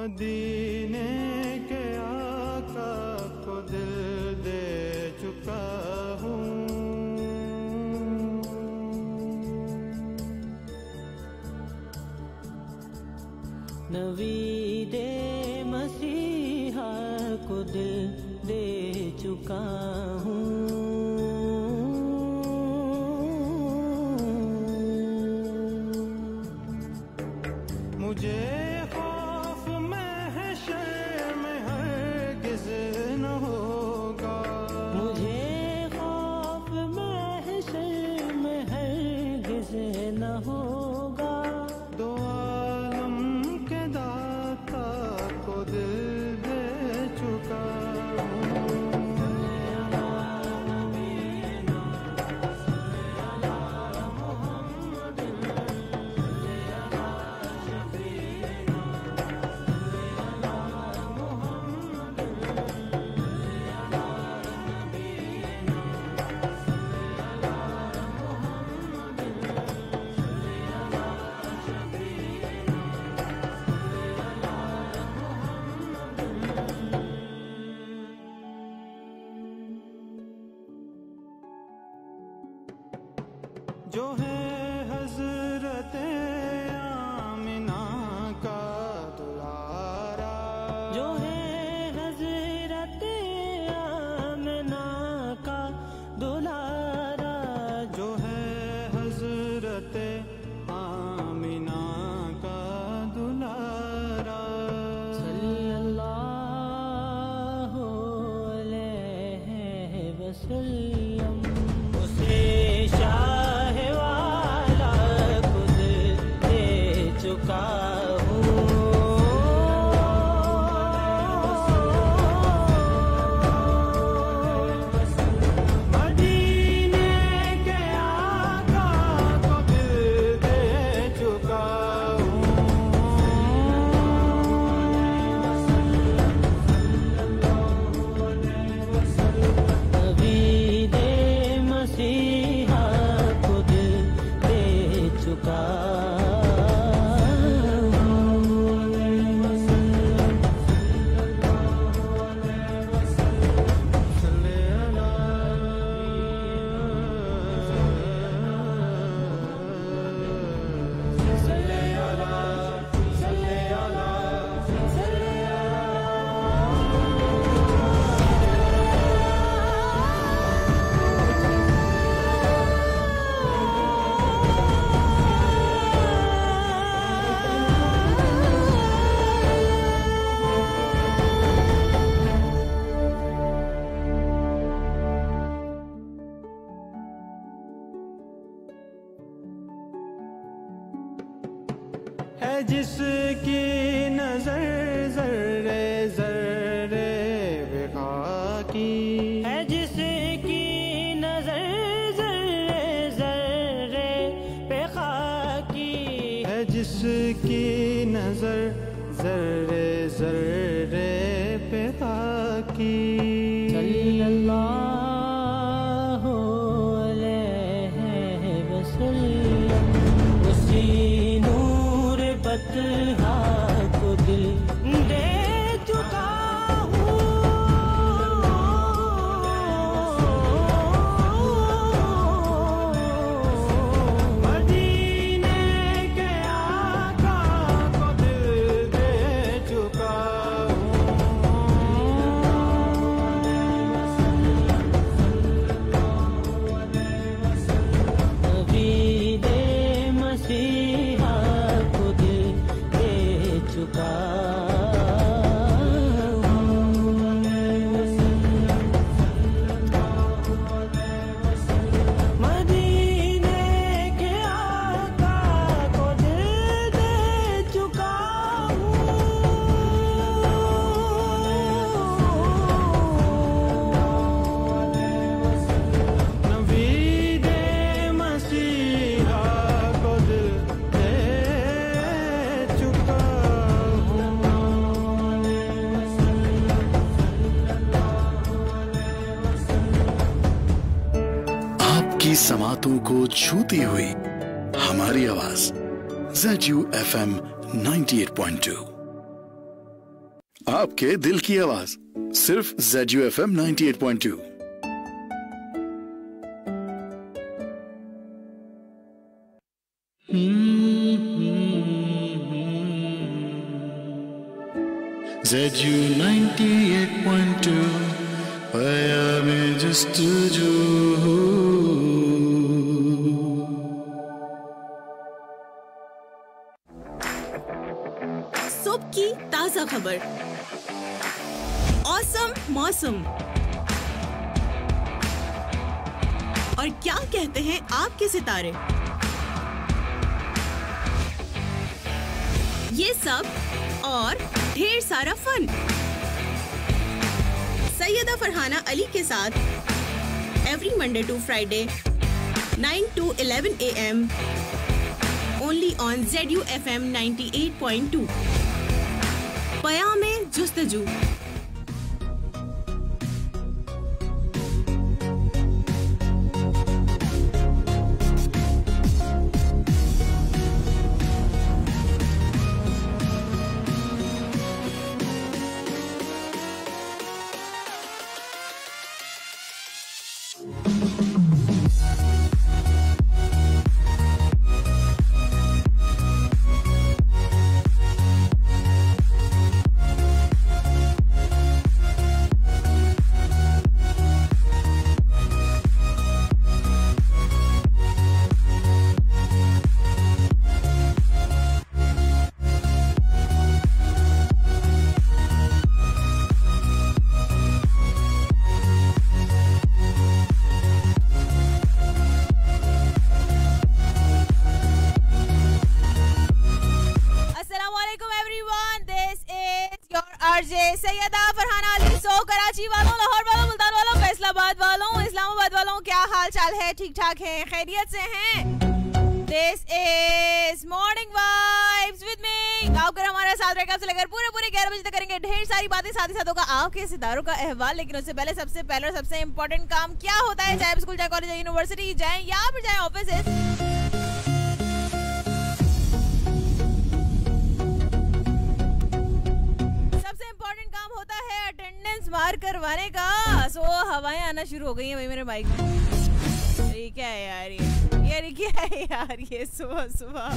मदीने के आका को दिल दे चुका हूँ। नवीदे मसीहा को दिल दे चुका हूँ। मुझे खौफ महशर में हरगिज़ न होगा, मुझे खौफ महशर में हरगिज़ न होगा। दो आलम के दाता को दिल दे चुका हूँ। जो है हज़रते आमिना का दुलारा, जो है हज़रते आमिना का दुलारा, जो है हज़रते आमिना का दुलारा। सल्लल्लाहु अलैहि वसल्लम उसे शाहे वाला को दिल दे चुका हूँ। मदीने के आका को दिल दे चुका हूँ। नवीदे मसीहा को दिल दे चुका है जिसकी नजर जर्रे जर्रे बेखा की, है जिसकी नजर जर्रे जर्रे पे खाकी, है जिसकी नजर जर्रे जर्रे पे खाकी। सल्लल्लाहु अलैहि वसल्लम उसी नूर बतहा को दिल दे चुका हूँ। मदीने के आका को दिल दे चुका हूँ। नवीदे मसीहा को दिल दे चुका मदीने के आका को दिल दे चुका नवीदे मसीहा को दिल दे चुका हूँ। आपकी समातों को छूती हुई हमारी आवाज ZUFM 98.2। आपके दिल की आवाज सिर्फ ZUFM 98.2। ZU 98.2 पाया में जस्तजू। सुबह की ताजा खबर, औसम मौसम और क्या कहते हैं आपके सितारे, ये सब और ढेर सारा फन सैयदा फरहाना अली के साथ every Monday to Friday 9 to 11 AM only on ZUFM 98.2 Payame Justuju. Syeda Farhana Ali. So Karachi वालों, लाहौर वालों, मुल्तान वालों, फैसलाबाद वालों, इस्लामाबाद वालों, क्या हाल चाल है? ठीक ठाक है, खैरियत से हैं? This is morning vibes with me. गाँव हमारा साथ रहेगा, लेकर पूरे 11 बजे तक करेंगे ढेर सारी बातें, साथ ही साथ होगा आपके सितारों का अहवाल। लेकिन उससे पहले सबसे इम्पोर्टेंट काम क्या होता है, चाहे स्कूल, चाहे कॉलेज, यूनिवर्सिटी जाए या फिर जाए ऑफिस, अटेंडेंस मार करवाने का। सो हवाएं आना शुरू हो गई हैं भाई मेरे माइक में। ये क्या है यार, ये क्या है यार, ये सुबह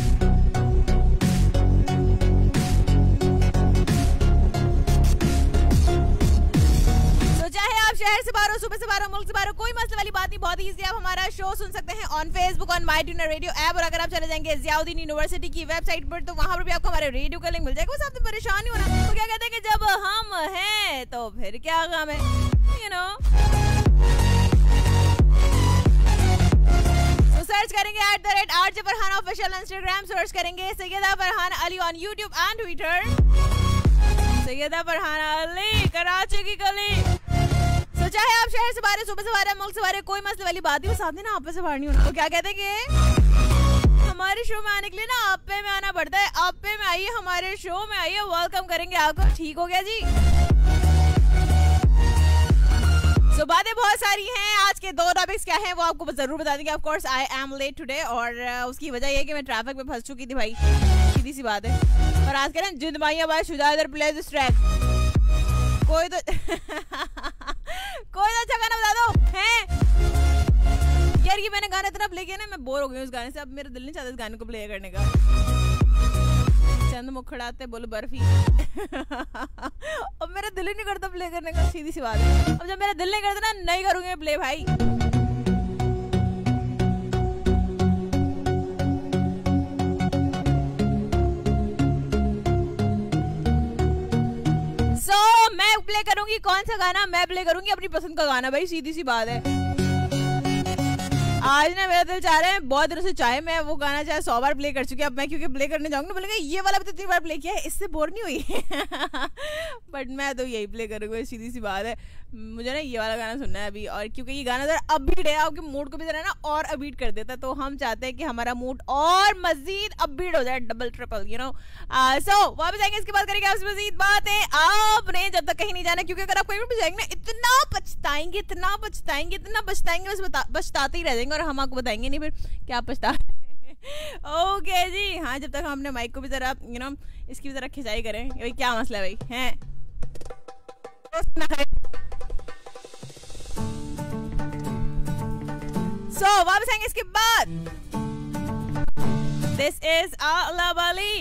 चाहे आप शहर से बाहर हो, सुबह से बाहर हो, मुल्क से बाहर हो, कोई मसले वाली बात नहीं। बहुत ईजी, आप हमारा शो सुन सकते हैं on Facebook, on my tuner radio app, और अगर आप चले जाएंगे ज़ियाउद्दीन यूनिवर्सिटी की वेबसाइट पर तो वहां पर भी आपको हमारे रेडियो का लिंक मिल जाएगा। बस आपने परेशान नहीं होना। तो क्या कहते हैं कि जब हम हैं तो फिर क्या गम है, यू नो। तो सर्च करेंगे @RJ Farhana official, Instagram search करेंगे Syeda Farhana Ali on YouTube and Twitter. Syeda Farhana Ali, Karachi की गली। तो चाहे आप शहर से बाहर, सुबह से बाहर, मुल्क से बाहर, कोई मसले वाली बात नहीं, साथ में ना आप से बाहर नहीं होना। तो क्या कहते हैं कि हमारे शो में आने के लिए ना आप में आना पड़ता है। आप में आइए, हमारे शो में आइए, वेलकम करेंगे आपको। ठीक हो गया जी। तो बातें बहुत सारी हैं। आज के 2 टॉपिक्स क्या हैं वो आपको जरूर बता देंगे। Of course I am late today, और उसकी वजह ये कि मैं ट्रैफिक में फंस चुकी थी भाई, सीधी सी बात है। और आज कह रहे हैं Jind Mahiya by Shuja Haider play this track. कोई तो अच्छा गाना बता दो हैं यार। ये मैंने गाना इतना प्ले किया ना, मैं बोर हो गई उस गाने से। अब मेरा दिल नहीं चाहता इस गाने को प्ले करने का। चंद मुखड़ाते बोलो बर्फी। अब मेरा दिल ही नहीं करता प्ले करने का, सीधी सी बात है। अब जब मेरा दिल नहीं करता ना, नहीं करूंगी प्ले भाई। मैं प्ले करूंगी कौन सा गाना? मैं प्ले करूंगी अपनी पसंद का गाना भाई, सीधी सी बात है। आज ना मेरा दिल चाह रहा है, बहुत दिनों से चाहे मैं वो गाना चाहे 100 बार प्ले कर चुकी। अब मैं क्योंकि प्ले करने जाऊंगी ना, बोलेंगे ये वाला भी तो 3 बार प्ले किया है, इससे बोर नहीं हुई। बट मैं तो यही प्ले करूंगी, सीधी सी बात है। मुझे ना ये वाला गाना सुनना है अभी, और क्योंकि ये गाना जरा अपबीट है, आपके मूड को भी जरा ना और अपबीट कर देता है। तो हम चाहते हैं कि हमारा मूड और मजीद अपबीट हो जाए, double triple, you know. So वापस आएंगे, इसके बाद करेंगे आपसे मजीद बातें। आपने जब तक कहीं नहीं जाना, क्योंकि अगर आप कहीं भी जाएंगे ना, इतना पछताएंगे, बस पछताते ही रह जाएंगे, और हम आपको बताएंगे नहीं फिर क्या पछता। ओके जी, हाँ, जब तक हम अपने माइक को भी जरा इसकी भी जरा खिंचाई करें। भाई क्या मसला है भाई, हैं वो सुनना है। So वापस आएंगे इसके बाद। This is Ala Bali.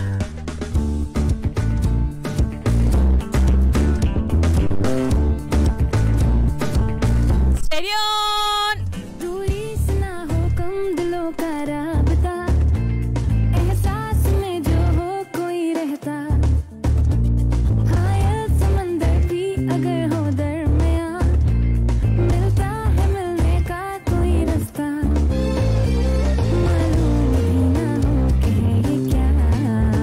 Steady on. दूरी से ना हो कम दिलों का राबता, एहसास में जो हो कोई रहता, हायल समंदर भी अगर हो दरमियां, मिलता है मिलने का कोई रास्ता, मालूम भी ना हो कि है ये क्या।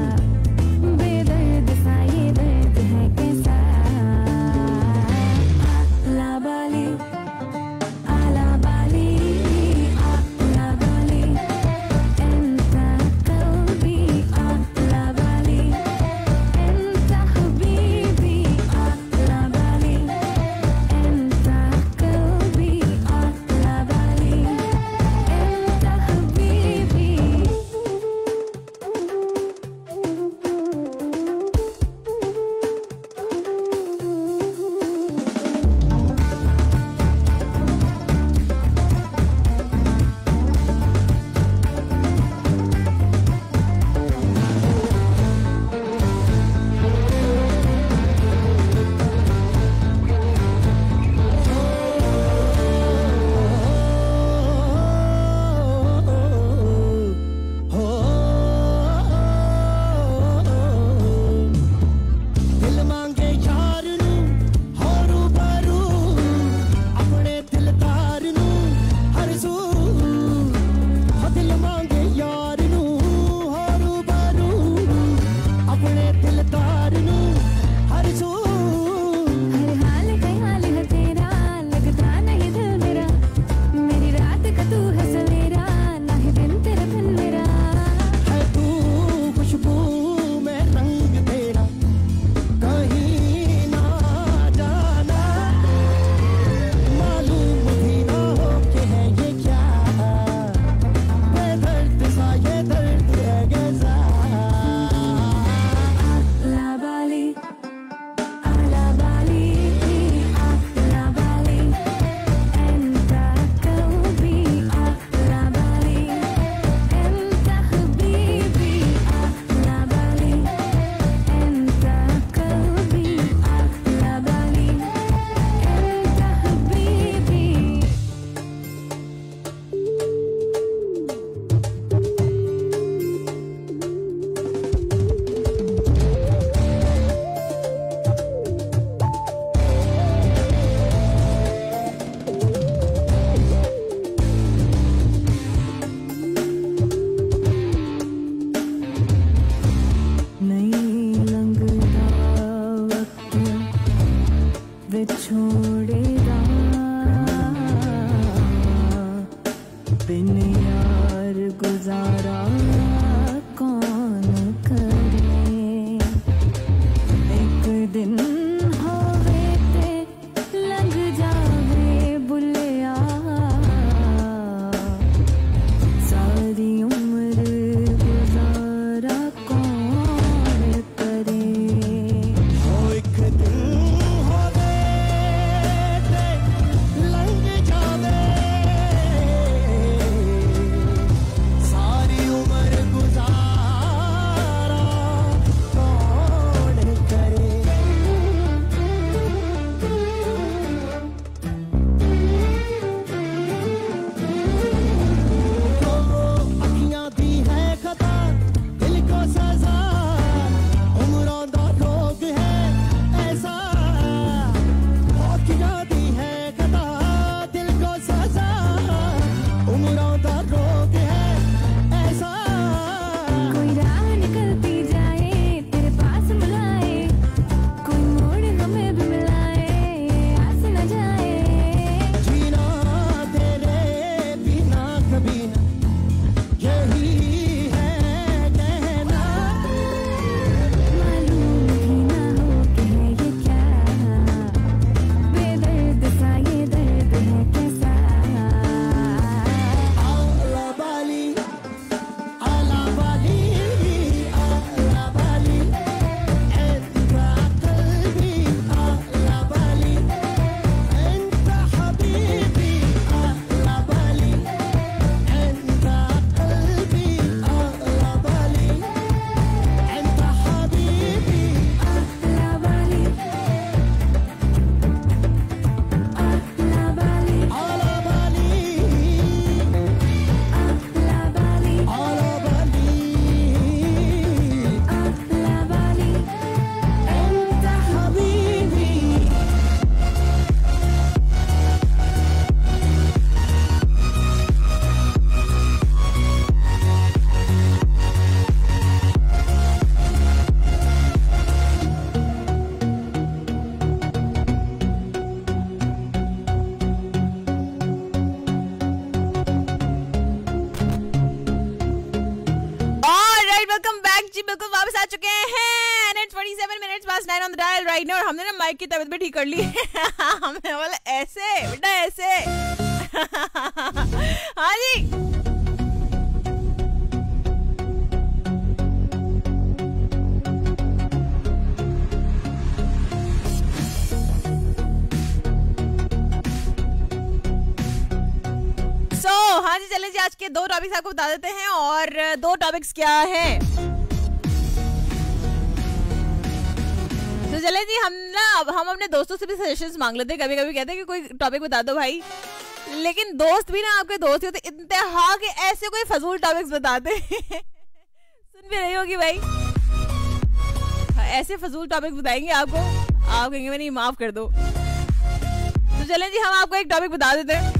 9 on the dial right now. और हमने ना माइक की तबीयत भी ठीक कर ली। हमने बोला ऐसे बेटा ऐसे। हाँ जी हाँ जी चले जी आज के 2 टॉपिक्स आपको बता देते हैं। और 2 टॉपिक्स क्या है तो चले जी हम अपने दोस्तों से भी सजेशंस मांग लेते हैं। कभी कभी कहते हैं कि कोई टॉपिक बता दो भाई, लेकिन दोस्त भी ना आपके दोस्त ही होते इंतहा के ऐसे कोई फजूल टॉपिक्स बताते हैं। सुन भी रही होगी भाई, ऐसे फजूल टॉपिक्स बताएंगे आपको, आप कहेंगे मैंने माफ कर दो। तो चले जी हम आपको एक टॉपिक बता देते हैं।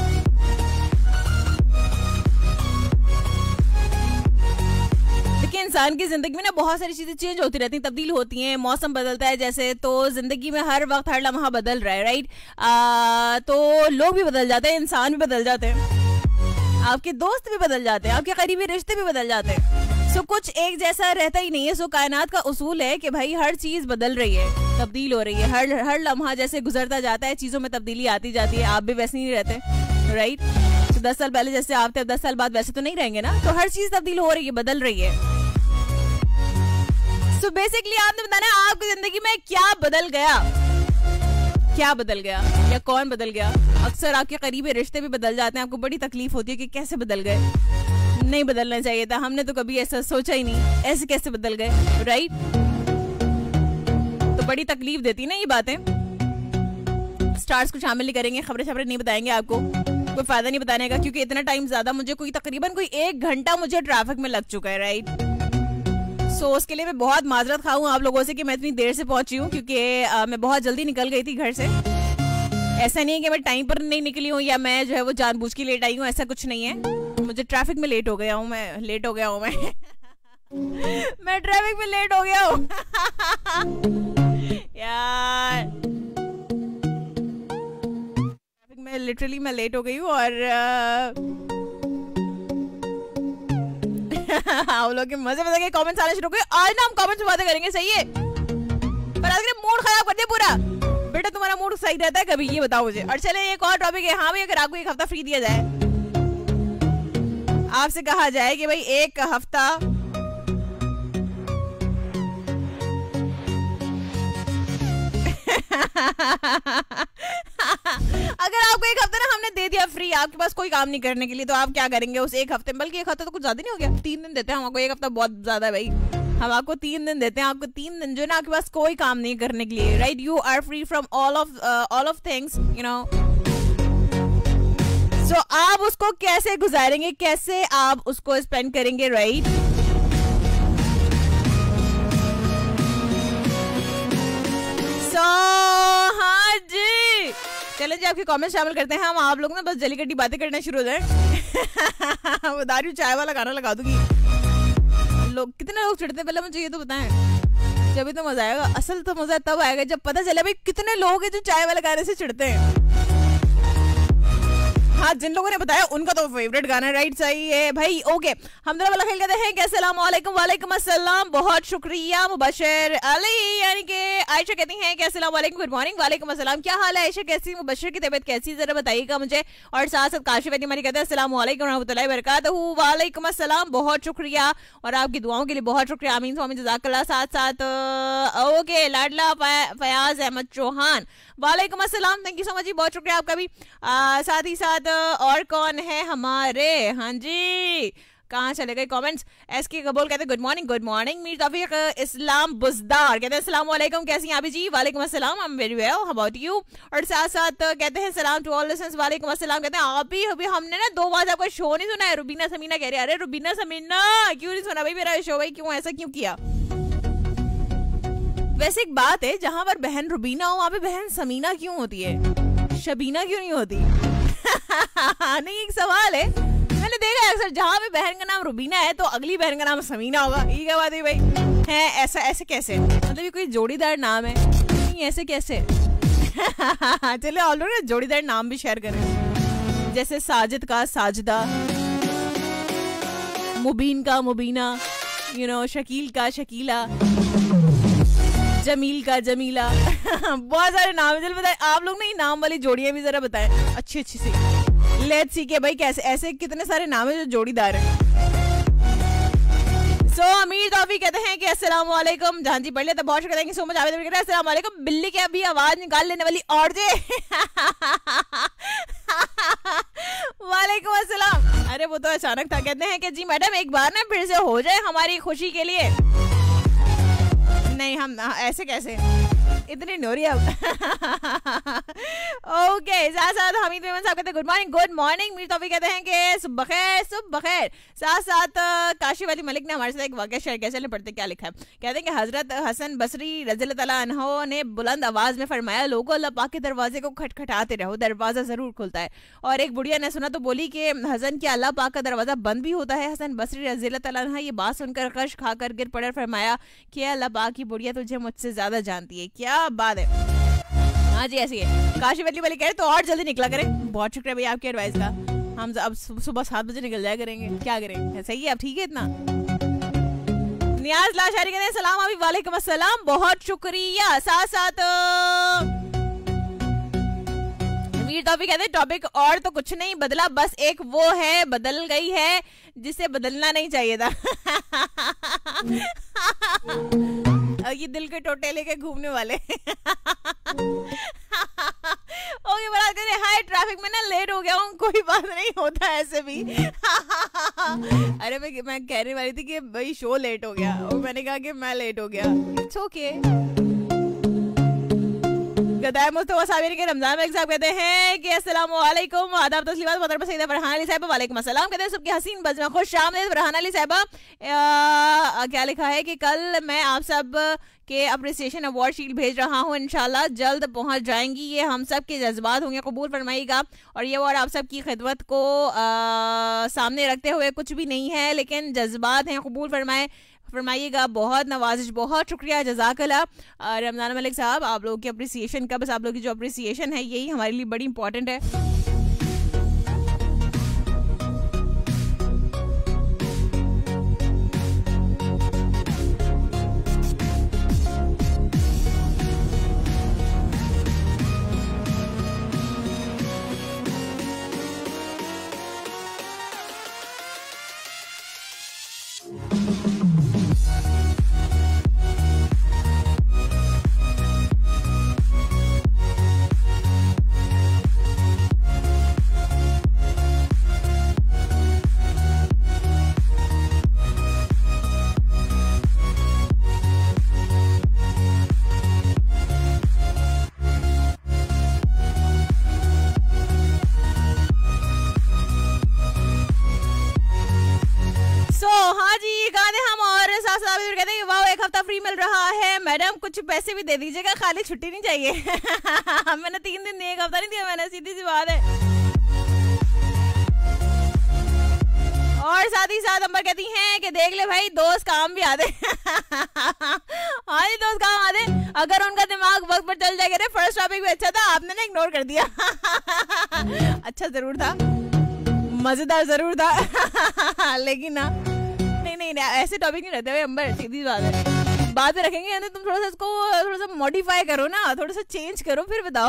देखिए इंसान की जिंदगी में ना बहुत सारी चीजें चेंज होती रहती हैं, तब्दील होती हैं, मौसम बदलता है जैसे, तो जिंदगी में हर वक्त हर लम्हा बदल रहा है राइट। तो लोग भी बदल जाते हैं, इंसान भी बदल जाते हैं, आपके दोस्त भी बदल जाते हैं, आपके करीबी रिश्ते भी बदल जाते हैं। सो कुछ एक जैसा रहता ही नहीं है। सो कायनात का उसूल है कि भाई हर चीज बदल रही है, तब्दील हो रही है, हर लम्हा जैसे गुजरता जाता है चीजों में तब्दीली आती जाती है। आप भी वैसे नहीं रहते राइट। तो 10 साल पहले जैसे आप थे 10 साल बाद वैसे तो नहीं रहेंगे ना। तो हर चीज तब्दील हो रही है, बदल रही है। सो बेसिकली आपने बताना है आपकी जिंदगी में क्या बदल गया, क्या बदल गया या कौन बदल गया। अक्सर आपके करीबी रिश्ते भी बदल जाते हैं, आपको बड़ी तकलीफ होती है कि कैसे बदल गए, नहीं बदलना चाहिए था, हमने तो कभी ऐसा सोचा ही नहीं, ऐसे कैसे बदल गए राइट। तो बड़ी तकलीफ देती ना ये बातें। स्टार्स को शामिल नहीं करेंगे, खबरें नहीं बताएंगे आपको, कोई फायदा नहीं बताने का, क्योंकि इतना टाइम ज्यादा मुझे तकरीबन 1 घंटा मुझे ट्रैफिक में लग चुका है राइट। सो उसके लिए मैं बहुत माजरत खा हूँ आप लोगों से कि मैं इतनी देर से पहुंची हूँ, क्योंकि मैं बहुत जल्दी निकल गई थी घर से। ऐसा नहीं है कि मैं टाइम पर नहीं निकली हूँ या मैं जो है वो जानबूझ के लेट आई हूँ, ऐसा कुछ नहीं है। मुझे ट्रैफिक में लेट हो गया हूँ मैं मैं ट्रैफिक में लेट हो गया हूँ। यार ट्रैफिक में लिटरली मैं लेट हो गई हूँ। और आप लोग के मजे के कमेंट्स आने शुरू हो गए। आज ना हम कमेंट्स में बातें करेंगे, सही है, पर आज मूड खराब कर दिया पूरा। बेटा तुम्हारा मूड सही रहता है कभी, ये बताओ मुझे। और चले एक और टॉपिक है। हाँ भाई अगर आपको 1 हफ्ता फ्री दिया जाए, आपसे कहा जाए कि भाई 1 हफ्ता अगर आपको 1 हफ्ता ना हमने दे दिया फ्री, आपके पास कोई काम नहीं करने के लिए, तो आप क्या करेंगे उस 1 हफ्ते में। बल्कि 1 हफ्ता तो कुछ ज्यादा नहीं हो गया, 3 दिन देते हैं हमको। 1 हफ्ता बहुत ज्यादा है भाई, हम आपको 3 दिन देते हैं। आपको 3 दिन जो है ना आपके पास कोई काम नहीं करने के लिए right. You are free from all of things you know. So आप उसको कैसे गुजारेंगे, कैसे आप उसको स्पेंड करेंगे राइट। हाँ जी चले जी आपके कमेंट शामिल करते हैं हम। आप लोग ना बस जली कटी बातें करना शुरू हो जाए। बता रही हूँ चाय वाला गाना लगा दूंगी। लोग कितने लोग चिढ़ते हैं पहले मुझे ये तो बताएं, जब तो मजा आएगा। असल तो मजा तब आएगा जब पता चले भाई कितने लोग हैं जो चाय वाले गाने से चिढ़ते हैं। हाँ जिन लोगों ने बताया उनका तो फेवरेट गाना राइट सही है भाई। ओके हम दोनों वाला खेल कहते हैं कि अस्सलाम वालेकुम। वालेकुम अस्सलाम, बहुत शुक्रिया मुबशर अली, यानी कि आयशा कहती हैं कि अस्सलाम वालेकुम, गुड मॉर्निंग। वालेकुम अस्सलाम, क्या हाल है आयशा, कैसी, मुबशर की तबीयत कैसी, जरा बताइएगा मुझे। और साथ साथ काशिफ हमारी कहते हैं अस्सलाम वालेकुम रहमतुल्लाहि व बरकातहू। वालेकुम अस्सलाम, बहुत शुक्रिया और आपकी दुआओं के लिए बहुत शुक्रिया, आमीन स्वामी जज़ाकल्लाह। साथ साथ ओके लाडला फयाज अहमद चौहान, वालेकुम अस्सलाम, thank you so much ji, बहुत शुक्रिया आपका भी। साथ ही साथ और कौन है हमारे, हाँ जी कहाँ चले गए कमेंट्स। एस के कबूल कहते हैं गुड मॉर्निंग। मीर तौफीक इस्लाम बुजदार कहते हैं अस्सलाम वालेकुम, कैसी हैं आप जी। वालेकुम अस्सलाम, I am very well, how about you. और साथ साथ कहते हैं सलाम टू ऑल लिसनर्स, वालेकुम अस्सलाम। कहते हैं आप भी अभी हमने ना 2 बार आपका शो नहीं सुना है। रुबीना समीना कह रही है, अरे रुबीना समीना क्यों नहीं सुना भाई मेरा शो, भाई क्यों ऐसा क्यों किया। वैसे एक बात है, जहां पर बहन रुबीना हो वहां पे बहन समीना क्यों होती है, शबीना क्यों नहीं होती। नहीं एक सवाल है, मैंने देखा है अक्सर जहां पे बहन का नाम रुबीना है तो अगली बहन का नाम समीना होगा। ये क्या बात है भाई, है ऐसा ऐसे कैसे, मतलब ये कोई जोड़ीदार नाम है, नहीं ऐसे कैसे। चलिए आप लोग जोड़ीदार नाम भी शेयर करें, जैसे साजिद का साजिदा, मुबीन का मुबीना, यू नो शकील का शकीला। जमील का जमीला बहुत सारे नाम चल बताए आप लोग ना, नाम वाली जोड़ियां भी जरा बताएं अच्छी अच्छी सी। लेट्स सी के भाई कैसे ऐसे कितने सारे नाम है जो जोड़ीदार है। अमीर तौफीक कहते हैं कि अस्सलाम वालेकुम। जहां जी पढ़ लिया तो बहुत शुक्रिया, थैंक यू सो मच। आवेदन कहते हैं अस्सलाम वालेकुम। बिल्ली के अभी आवाज निकाल लेने वाली और जे वालेकुम अस्सलाम। अरे वो तो अचानक था। कहते हैं कि जी मैडम एक बार ना फिर से हो जाए हमारी खुशी के लिए। नहीं हम ऐसे कैसे इतनी नोरी अब ओके। साथ साथ हमीद मेमन साहब कहते हैं गुड मॉर्निंग। मीर तौफीक कहते हैं कि सुबह खैर। साथ साथ काशी वाली मलिक ने हमारे साथ एक वाकया शेयर किया, चले पढ़ते क्या लिखा है। कहते हैं कि हजरत हसन बसरी रज़ियल्लाहु तआला अन्हु ने बुलंद आवाज में फरमाया, लोगों अल्लाह पाक के दरवाजे को खटखटाते रहो, दरवाजा जरूर खुलता है। और एक बुढ़िया ने सुना तो बोली कि हसन क्या अल्लाह पाक का दरवाजा बंद भी होता है। हसन बसरी रज़ियल्लाहु तआला अन्हु ये बात सुनकर कश खाकर गिर पड़े, फरमाया कि अल्लाह पाक की बुढ़िया तुझे मुझसे ज्यादा जानती है। क्या बात है। हाँ जी ऐसी है। काशी वली वाली कह रहे तो और जल्दी निकला करें। बहुत शुक्रिया भैया आपके एडवाइस का। हम अब सुबह 7 बजे निकल जाया करेंगे, क्या करें। सही है अब ठीक है इतना। नियाज लाशारी कहते हैं सलाम अभी। वालेकुम अस्सलाम बहुत शुक्रिया। साथ साथ मीर तौफीक कहते हैं टॉपिक और तो कुछ नहीं बदला, बस एक वो है बदल गई है जिसे बदलना नहीं चाहिए था। ये दिल के टोटे लेके घूमने वाले। ओके बड़ा कहते हाय ट्रैफिक में ना लेट हो गया हूँ, कोई बात नहीं होता ऐसे भी। अरे मैं कहने वाली थी कि भाई शो लेट हो गया और मैंने कहा कि मैं लेट हो गया। It's okay. गदाय मुस्तफा साबिर के रमजान मलिक साहब कहते हैं कि अस्सलाम वालेकुम, आदाब तस्लीमात मोहतरमा सईदा फरहान अली साहिबा। वालेकुम अस्सलाम। कहते हैं सबकी हसीन बजना खुश आमदीद फरहान अली साहिबा। क्या लिखा है कि कल मैं आप सब के अप्रिसिएशन अवार्ड शीट भेज रहा हूँ, इंशाल्लाह जल्द पहुंच जाएंगी। ये हम सब के जज्बात होंगे, कबूल फरमाइएगा। और ये अवार्ड आप सब की खिदमत को सामने रखते हुए कुछ भी नहीं है, लेकिन जज्बात हैं, कबूल फरमाइएगा। बहुत नवाजिश, बहुत शुक्रिया, जज़ाकल्लाह। रमजान मलिक साहब आप लोगों की अप्रिसिएशन का, बस आप लोगों की जो अप्रिसिएशन है यही हमारे लिए बड़ी इंपॉर्टेंट है। मैडम कुछ पैसे भी दे दीजिएगा, खाली छुट्टी नहीं चाहिए। मैंने 3 दिन एक हफ्ता नहीं दिया मैंने, सीधी सी बात है। और साथ ही साथ अंबर कहती हैं कि देख ले भाई दोस्त काम भी आते। हाँ जी दोस्त काम आते, अगर उनका दिमाग वक्त पर चल जाएगा। फर्स्ट टॉपिक भी अच्छा था, आपने ना इग्नोर कर दिया। अच्छा जरूर था, मजेदार जरूर था, लेकिन ना नहीं ऐसे टॉपिक नहीं रहते भाई अंबर, सीधी बात है। बाद में रखेंगे यानी तुम थोड़ा सा इसको थोड़ा सा मॉडिफाई करो ना, थोड़ा सा चेंज करो फिर बताओ।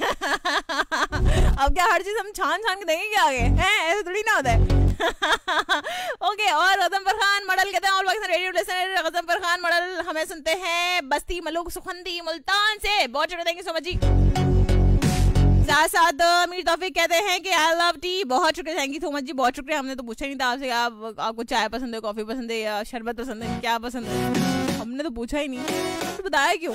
अब क्या हर चीज हम छान के देंगे क्या आगे हैं? ऐसे थोड़ी ना होता है। ओके। और गजनफर खान मॉडल कहते हैं all Pakistan radio listener Ghazanfar Khan model हमें सुनते हैं बस्ती मलूक सुखंदी मुल्तान से। बहुत शुक्रिया, thank you so much ji. साथ साथ मीर तौफीक कहते हैं कि आई लव टी। बहुत शुक्रिया, thank you so much ji, बहुत शुक्रिया। हमने तो पूछा नहीं था आपसे आपको चाय पसंद है, कॉफी पसंद है या शरबत पसंद है, क्या पसंद है? हमने तो पूछा ही नहीं, तो बताया क्यों?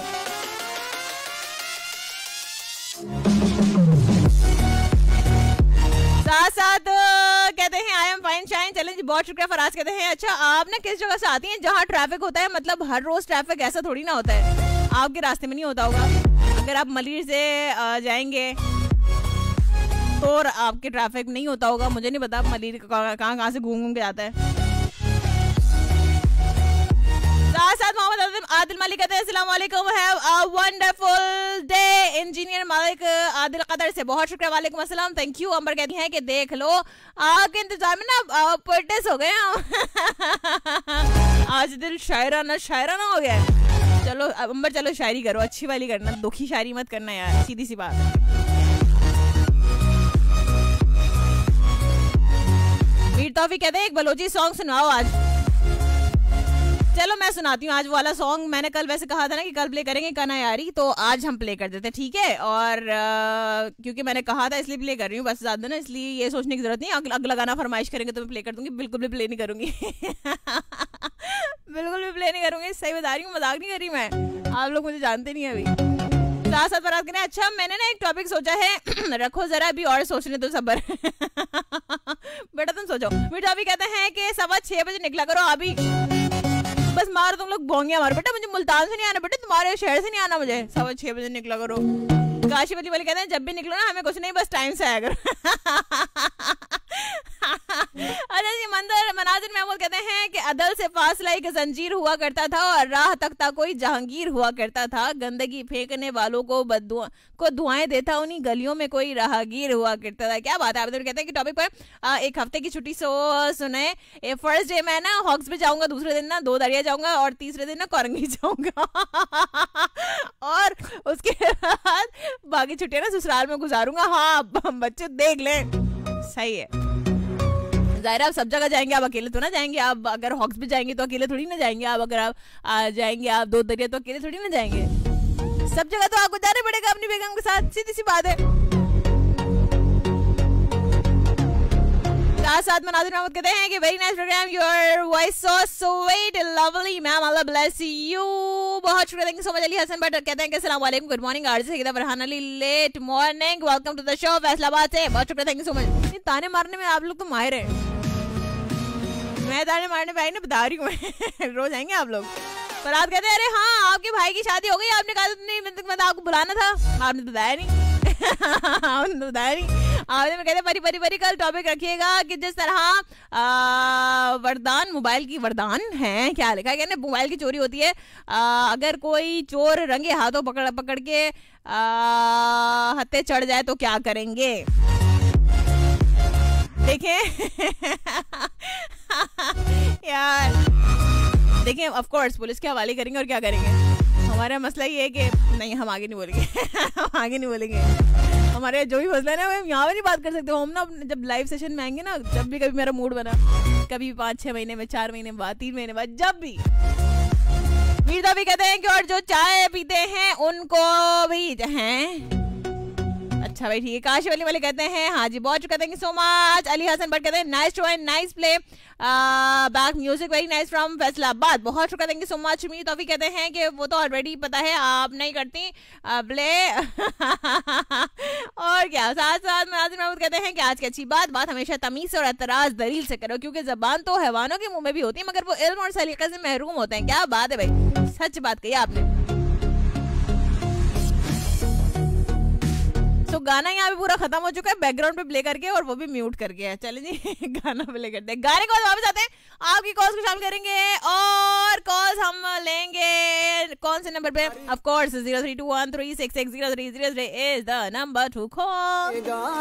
साथ साथ कहते हैं I am fine shine challenge. बहुत शुक्रिया। फराज कहते हैं अच्छा आप ना किस जगह से आती हैं जहाँ ट्रैफिक होता है? मतलब हर रोज ट्रैफिक ऐसा थोड़ी ना होता है, आपके रास्ते में नहीं होता होगा। अगर आप मलिर से जाएंगे तो आपके ट्रैफिक नहीं होता होगा, मुझे नहीं पता मलिर कहाँ से घूम के जाता है। साथ मोहम्मद आदिल मालिक कहते हैं अस्सलाम वालेकुम, have a wonderful day. Engineer Malik Adil Qatar से बहुत शुक्रिया, वालेकुम अस्सलाम, थैंक यू। अंबर कहती हैं कि देख लो आपके इंतजार में ना पुरटेस हो गए। आज दिल शायराना हो गया। चलो अंबर, चलो शायरी करो, अच्छी वाली करना, दुखी शायरी मत करना यार, सीधी सी बात। मीर तौफीक कहते हैं एक बलोची सॉन्ग सुनाओ आज। चलो मैं सुनाती हूँ आज वाला सॉन्ग। मैंने कल वैसे कहा था ना कि कल प्ले करेंगे काना यारी, तो आज हम प्ले कर देते हैं, ठीक है। और क्योंकि मैंने कहा था इसलिए प्ले कर रही हूँ, बस ज्यादा ना, इसलिए ये सोचने की जरूरत नहीं अगला गाना फरमाइश करेंगे तो मैं प्ले कर दूंगी। बिल्कुल भी प्ले नहीं करूंगी बिल्कुल भी प्ले नहीं करूंगी, सही बता रही हूँ, मजाक नहीं कर रही मैं, आप लोग मुझे जानते नहीं है अभी। साथ साथ बात करें। अच्छा मैंने ना एक टॉपिक सोचा है रखो जरा अभी और सोचने तो सबर बेटा तुम सोचो। मीठा भी कहते हैं कि 6:15 बजे निकला करो अभी, बस मारो तुम लोग भोंगिया मारो बेटा, मुझे मुल्तान से नहीं आना बेटा, तुम्हारे शहर से नहीं आना मुझे, 6:15 बजे निकला करो। काशीवली वाले कहते हैं जब भी निकलो ना हमें कुछ नहीं, बस टाइम से आया करो अच्छा जी मनाजिर महमूद कहते हैं कि अदल से फासला एक जंजीर हुआ करता था और राह तकता कोई जहांगीर हुआ करता था, गंदगी फेंकने वालों को दुआएं देता उन्हीं गलियों में कोई राहगीर हुआ करता था। क्या बात है। आप कहते हैं कि टॉपिक पर एक हफ्ते की छुट्टी सुने। फर्स्ट डे मैं ना हॉक्स पे जाऊंगा, दूसरे दिन ना दो दरिया जाऊंगा और तीसरे दिन ना कोरंगी जाऊंगा और उसके बाद बाकी छुट्टियां ना ससुराल में गुजारूंगा। हाँ बच्चे देख लें, सही है। जाहिर है आप सब जगह जाएंगे, आप अकेले तो ना जाएंगे। आप अगर हॉक्स भी जाएंगे तो अकेले थोड़ी ना जाएंगे। आप अगर आप जाएंगे आप दो दरिया तो अकेले थोड़ी ना जाएंगे। सब जगह तो आपको जाना पड़ेगा अपनी बेगम के साथ, सीधी सी बात है। साथ मनाजिर महमूद कहते हैं कि very nice program, your voice so sweet lovely ma'am, Allah bless you. बहुत शुक्रिया, thank you so much. Ali Hasan Bhatt कहते हैं कि अस्सलाम वालेकुम, good morning RJ Saeeda Farhan Ali, late morning, welcome to the show Faisalabad से। बहुत शुक्रिया, थैंक यू सो मच। ताने मारने में आप लोग तो माहिर हैं, मैं ताने मारने पे आई ना, बता रही हूँ रोज आएंगे आप लोग। पर आप कहते हैं अरे हाँ आपके भाई की शादी हो गई, आपने कहा नहीं, मैं आपको बुलाना था, आपने तो बताया नहीं आपने तो बताया नहीं। आपने कहते परी परी परी कल टॉपिक रखिएगा कि जिस तरह वरदान, मोबाइल की वरदान है, क्या लिखा है कहने मोबाइल की चोरी होती है, अगर कोई चोर रंगे हाथों पकड़ के हत्थे चढ़ जाए तो क्या करेंगे। देखें यार, देखिए ऑफ कोर्स पुलिस के हवाले करेंगे और क्या करेंगे। हमारा मसला ये है कि नहीं हम आगे नहीं बोलेंगे हम आगे नहीं बोलेंगे। हमारे जो भी मसला है ना हम यहाँ पे नहीं बात कर सकते। हम ना जब लाइव सेशन में आएंगे ना, जब भी कभी मेरा मूड बना, कभी 5-6 महीने में, 4 महीने बाद, 3 महीने बाद, जब भी। मीरदा भी कहते हैं कि और जो चाय पीते हैं उनको भी हैं। अच्छा भाई ठीक है। काशी वाले कहते हैं हाँ जी बहुत शुक्रिया, thank you so much. Ali Hasan Bhatt कहते हैं nice too and nice play back music very nice from Faisalabad, बहुत शुक्रिया, thank you so much. Mir Taufiq कहते हैं कि वो तो ऑलरेडी पता है आप नहीं करती प्ले और क्या। साथ साथ मनाजिर महमूद कहते हैं कि आज की अच्छी बात हमेशा तमीज और एतराज दलील से करो, क्योंकि जबान तो हैवानों के मुंह में भी होती है मगर वो इल्म और सलीके से महरूम होते हैं। क्या बात है भाई, सच बात कही आपने। तो गाना यहाँ पे पूरा खत्म हो चुका है, बैकग्राउंड पे प्ले करके और वो भी म्यूट करके। चले जी गाना प्ले करते हैं। गाने को वापस आते हैं, आपकी कॉल्स को शामिल करेंगे और कॉल्स हम लेंगे कौन से नंबर पे। Of course 0321366030 is the number to call.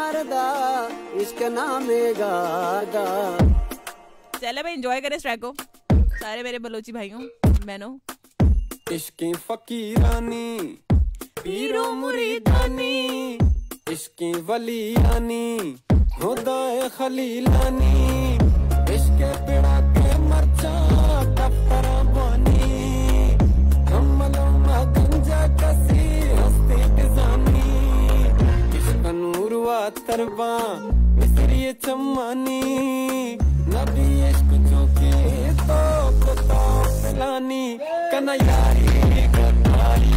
चले भाई एंजॉय करें इस ट्रैक को सारे मेरे बलोची भाइयों बहनों। इश्क़ फकीरानी पीरो मुरीदानी, इश्क़ वलियानी खुदाए खलीलानी, इश्क़ पिड़ा के मरचा दफ्तरा बानी, कमलों गंजा कसी हस्ती डिजानी, इश्क़ नूर वा तरबा मिसरी चम्मानी, नबी इश्क़ चुकी तो कुता पिलानी, कना यारी गद्दारी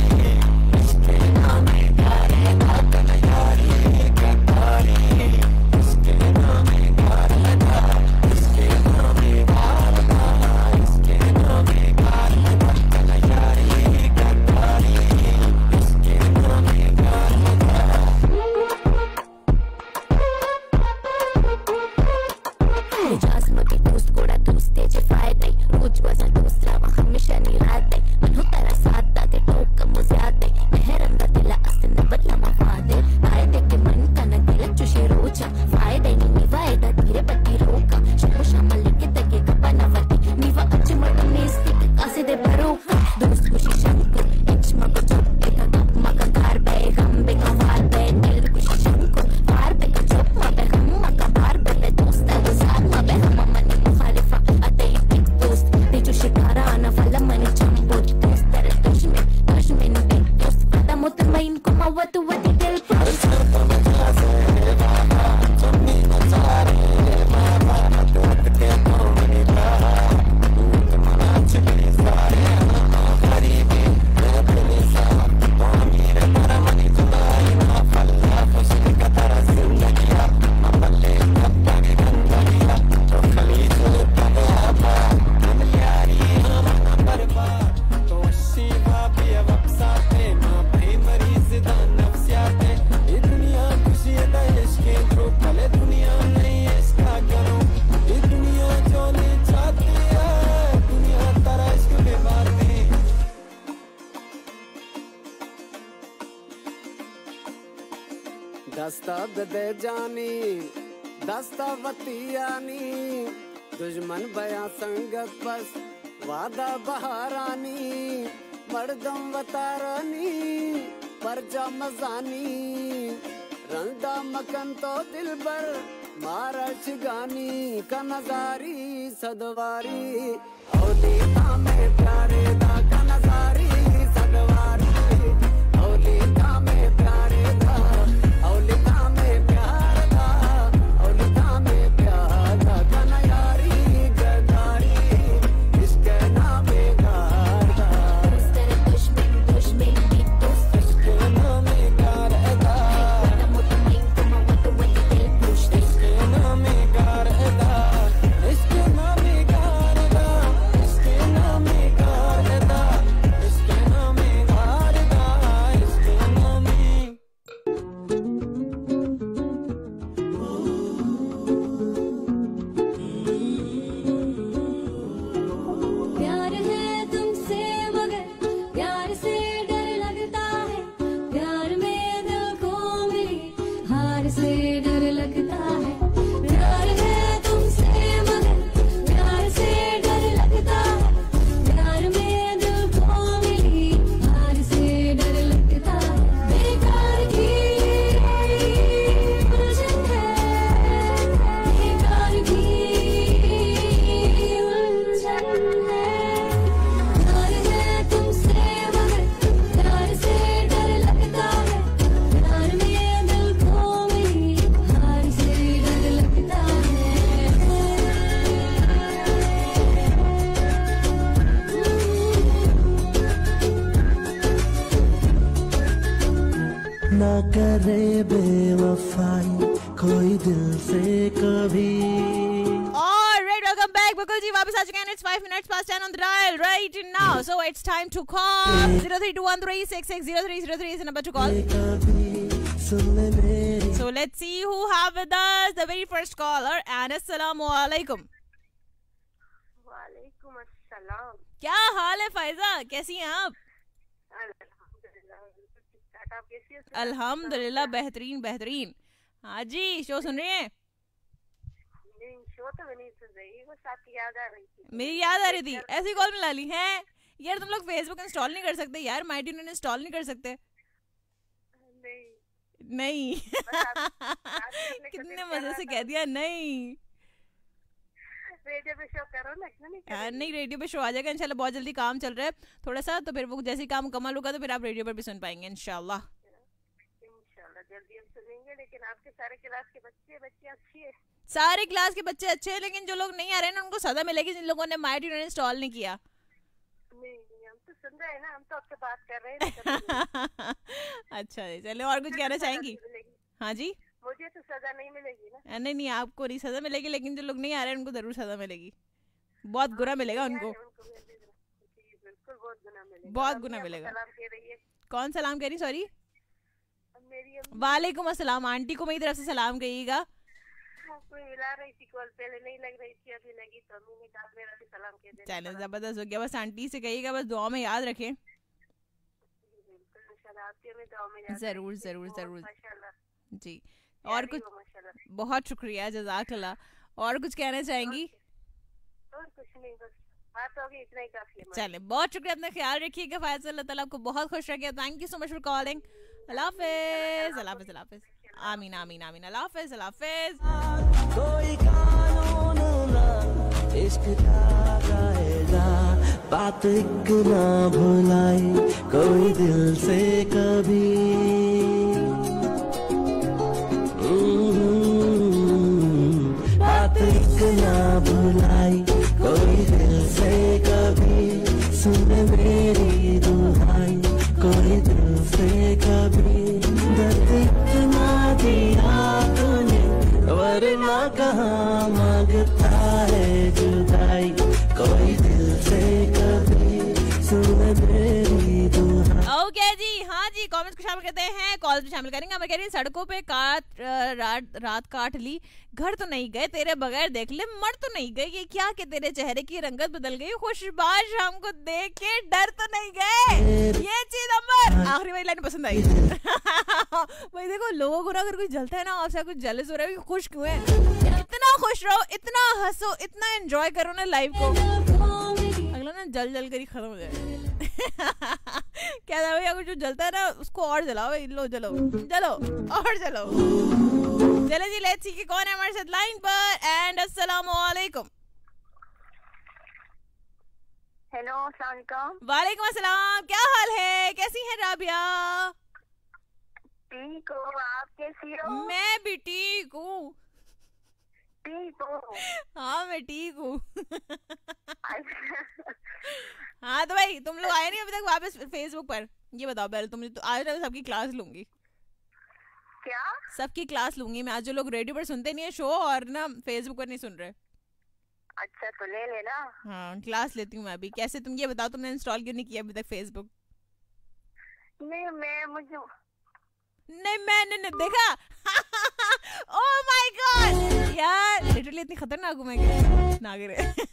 Just look at those, go to those, stage 5 day. Roach was a those, lava, hamisha ni raat day. Man, who tara come on, what the दिल push. दस्ता बदे जानी दस्ता वतियानी दुश्मन बया संगत बस वादा बहारानी मर्दम वतारानी परजा मजानी रंदा मकन तो दिल बर मारा शिगानी का नजारी सदवारी औली में प्यारे दा का नजारी सदवारी औली में प्यारे दा ना करे बेवफाई कोई दिल से कभी. Alright, welcome back. Bakul ji वापस आ चुके हैं. It's 5 minutes past 10 on the dial right now. So it's time to call 032136600303 is the number to call. So let's see who have with us the very first caller. And assalamu alaikum. वालेकुम अस्सलाम. क्या हाल है फायजा, कैसी हैं आप? अल्हम्दुलिल्लाह बेहतरीन बेहतरीन. हाँ जी, शो सुन रहे हैं? शो तो नहीं सुन रही, बस आपकी याद आ रही थी. मेरी याद आ रही थी, ऐसी कॉल मिला ली है यार. तुम लोग फेसबुक इंस्टॉल नहीं कर सकते यार? माई ट्यून इंस्टॉल नहीं कर सकते? नहीं. कितने मजे से कह दिया नहीं. रेडियो पे शो करो ना. नहीं, रेडियो पे शो आ जाएगा इंशाल्लाह. बहुत जल्दी काम चल रहा है थोड़ा सा, तो फिर वो जैसे ही काम मुकम्मल होगा तो फिर आप रेडियो पर भी सुन पाएंगे इंशाल्लाह. जल्दी हम सुनेंगे. लेकिन आपके सारे क्लास के बच्चे अच्छी है. सारे क्लास के बच्चे अच्छे हैं, लेकिन जो लोग नहीं आ रहे हैं ना उनको सजा मिलेगी जिन लोगों ने माई ट्यून इंस्टॉल नहीं किया. नहीं, हम तो सुन रहे हैं ना, हम तो आपसे बात कर रहे हैं. अच्छा जी, चलो. और कुछ कहना चाहेंगी? हाँ जी. मुझे तो सजा नहीं मिलेगी ना. नहीं, आपको नहीं सजा मिलेगी, लेकिन जो लोग नहीं आ रहे हैं उनको जरूर सजा मिलेगी. बहुत गुना मिलेगा उनको. बिल्कुल बहुत गुना मिलेगा. कौन सलाम कह रही? सॉरी. वालेकुम अस्सलाम. आंटी को मेरी तरफ से सलाम कहिएगा. कोई मिला रही थी कॉल, पहले नहीं लग रही थी, अभी लगी तो अम्मी ने कहा मेरा भी सलाम कह देना. चैनल जबरदस्त हो गया. बस आंटी से कहिएगा, बस दुआ में याद रखें. जरूर जरूर जरूर जी. और कुछ? बहुत शुक्रिया, जज़ाकल्लाह. और कुछ कहना चाहेंगी? और कुछ नहीं, बस बात होगी, इतना ही काफी है. चले, बहुत शुक्रिया. अपना ख्याल रखिएगा फायजा. अल्लाह ताला आपको बहुत खुश रखे. Thank you so much for calling. अल्लाह हाफिज. अल्लाह हाफिज. अल्लाह हाफिज. आमीन आमीन आमीन. अल्लाह हाफिज. अल्लाह हाफिज. कोई कानून ना इश्क का कायदा बात एक ना भुलाई कोई दिल से कभी। बात एक ना भुलाई कोई दिल से कभी, सुन मेरी दुहाई कोई दिल से कभी। दर्द इतना दिया तूने वरना कहाँ मांगता है जुदाई कोई दिल से कभी, सुन मेरी दुहाई। ओके जी, हाँ जी, कमेंट्स को शामिल करते हैं, कॉल भी शामिल करेंगे। मैं कह रही हूँ सड़कों पे रात काट ली, घर तो नहीं गए तेरे बगैर, देख ले मर तो नहीं गए, ये क्या कि तेरे चेहरे की रंगत बदल गई, खुशबाज शाम को देख के डर तो नहीं गए, ये चीज नंबर। आखिरी वाली लाइन पसंद आई। भाई देखो, लोगों को ना अगर कुछ जलता है ना, आपसे कुछ जेलस हो रहा है, खुश क्यों है? इतना खुश रहो, इतना हंसो, इतना एंजॉय करो ना लाइफ को, अगला ना जल जल कर ही खत्म हो जाए। क्या था भैया, कुछ जो जलता है ना उसको और जलाओ, लो जलो जलो और जलो। चलो जी, लेट्स सी कि कौन है हमारे साथ लाइन पर। एंड अस्सलाम वालेकुम। हेलो, अस्सलाम वालेकुम। वालेकुम अस्सलाम, क्या हाल है, कैसी हैं राबिया? ठीक हो, आप कैसी हो? मैं भी ठीक हूँ। ठीक हो? हाँ मैं ठीक हूँ। हाँ तो भाई तुम लोग आए नहीं अभी तक वापस फेसबुक पर, ये बताओ पहले तुमने तो आज मैं सबकी क्लास लूंगी। क्या? सबकी क्लास लूंगी मैं आज, जो लोग रेडियो पर सुनते नहीं है शो और ना फेसबुक पर नहीं सुन रहे। अच्छा तो ले लेना। हाँ क्लास लेती हूँ मैं अभी। कैसे, तुम ये बताओ तुमने इंस्टॉल क्यों नहीं किया अभी तक फेसबुक? नहीं मैंने नहीं देखा। ओह माय गॉड यार, लिटरली इतनी खतरनाक हूँ मैं नागिर।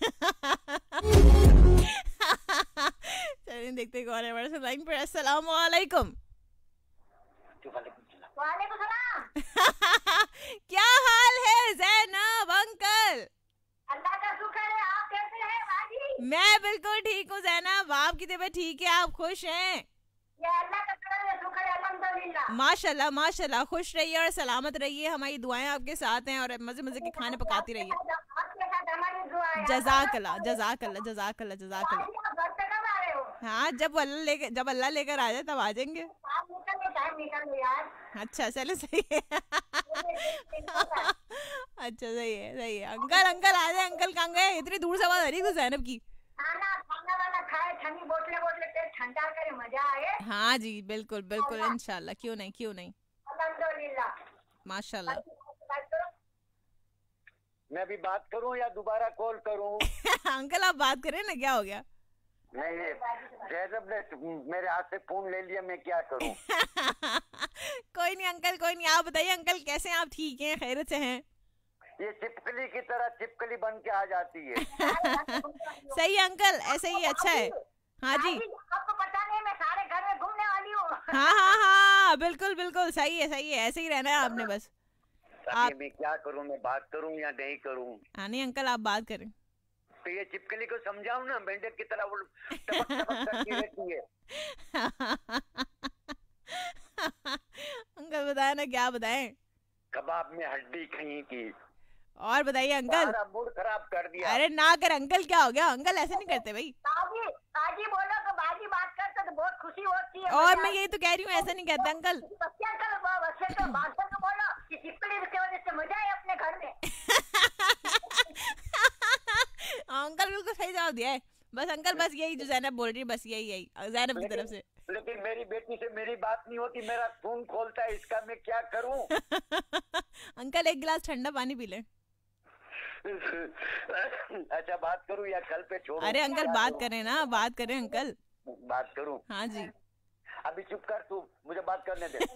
चलिए देखते कौन है हमारे साथ लाइन पर। अस्सलाम वालेकुम। वालेकुम सलाम। क्या हाल है ज़ैनब अंकल? अल्लाह का शुक्र है, आप कैसे हैं बाजी? मैं बिल्कुल ठीक हूँ ज़ैनब, आपकी तबीयत ठीक है, आप खुश हैं? ये अल्लाह का शुक्र है, अल्हम्दुलिल्लाह। माशाल्लाह माशाल्लाह, खुश रहिए और सलामत रहिए, हमारी दुआएं आपके साथ हैं और मजे मजे के खाने पकाती रहिए। जज़ाकल्लाह जज़ाकल्लाह जज़ाकल्लाह जज़ाकल्लाह। हाँ जब अल्लाह लेकर आ जाए तब आ जाएंगे। अच्छा चलो सही है। अच्छा सही है। अंकल आ जाए। अंकल कहाँ गए? इतनी दूर से आवाज आ रही है ज़ैनब की। ठंडी बोतले पेट ठंडा करे, मजा आए। हाँ जी बिल्कुल बिल्कुल, इंशाल्लाह, क्यों नहीं। अल्हम्दुलिल्लाह माशाल्लाह। मैं भी बात करूं या दोबारा कॉल करूं? अंकल आप बात करें ना, क्या हो गया? नहीं, जैनब ने मेरे हाथ से फोन ले लिया, मैं क्या करूं? कोई नहीं अंकल, कोई नहीं। आप बताइए अंकल कैसे हैं? आप ठीक हैं, खैरियत से हैं? ये छिपकली की तरह चिपकली बन के आ जाती है। सही है अंकल, ऐसे ही अच्छा है। हाँ जी, आपको पता नहीं मैं सारे घर में घूमने वाली हूँ। हाँ बिल्कुल सही है, ऐसे ही रहना है आपने बस। आप मैं क्या करूं, मैं बात करूं या नहीं करूं? हाँ नहीं अंकल आप बात करें। तो ये चिपकली को समझाऊं ना, मेंढक की तरह वो टपक करती रहती है। अंकल बताए ना, क्या बताएं? कबाब में हड्डी कहीं की। और बताइए अंकल। मूड खराब कर दिया। अरे ना कर अंकल, क्या हो गया? अंकल ऐसे नहीं करते भाई। बाजी बोलो तो बाजी बात करते तो बहुत खुशी होती है। और मैं यही तो कह रही हूँ, ऐसा नहीं कहते अंकल। तो बोलो कि चिपकली की वजह से मजा है अपने घर में। अंकल बिल्कुल सही जवाब दिया है। बस अंकल बस यही जो ज़ैनब बोल रही है, बस यही ज़ैनब की तरफ से। लेकिन मेरी बेटी से मेरी बात नहीं होती, मेरा खून खोलता है, इसका मैं क्या करूं? अंकल एक गिलास ठंडा पानी पी ले। अच्छा बात करूं या कल पे छोड़ूं? अरे अंकल बात करें ना, बात करें अंकल। बात करूं? हाँ जी। अभी चुप कर तू, मुझे बात करने दे।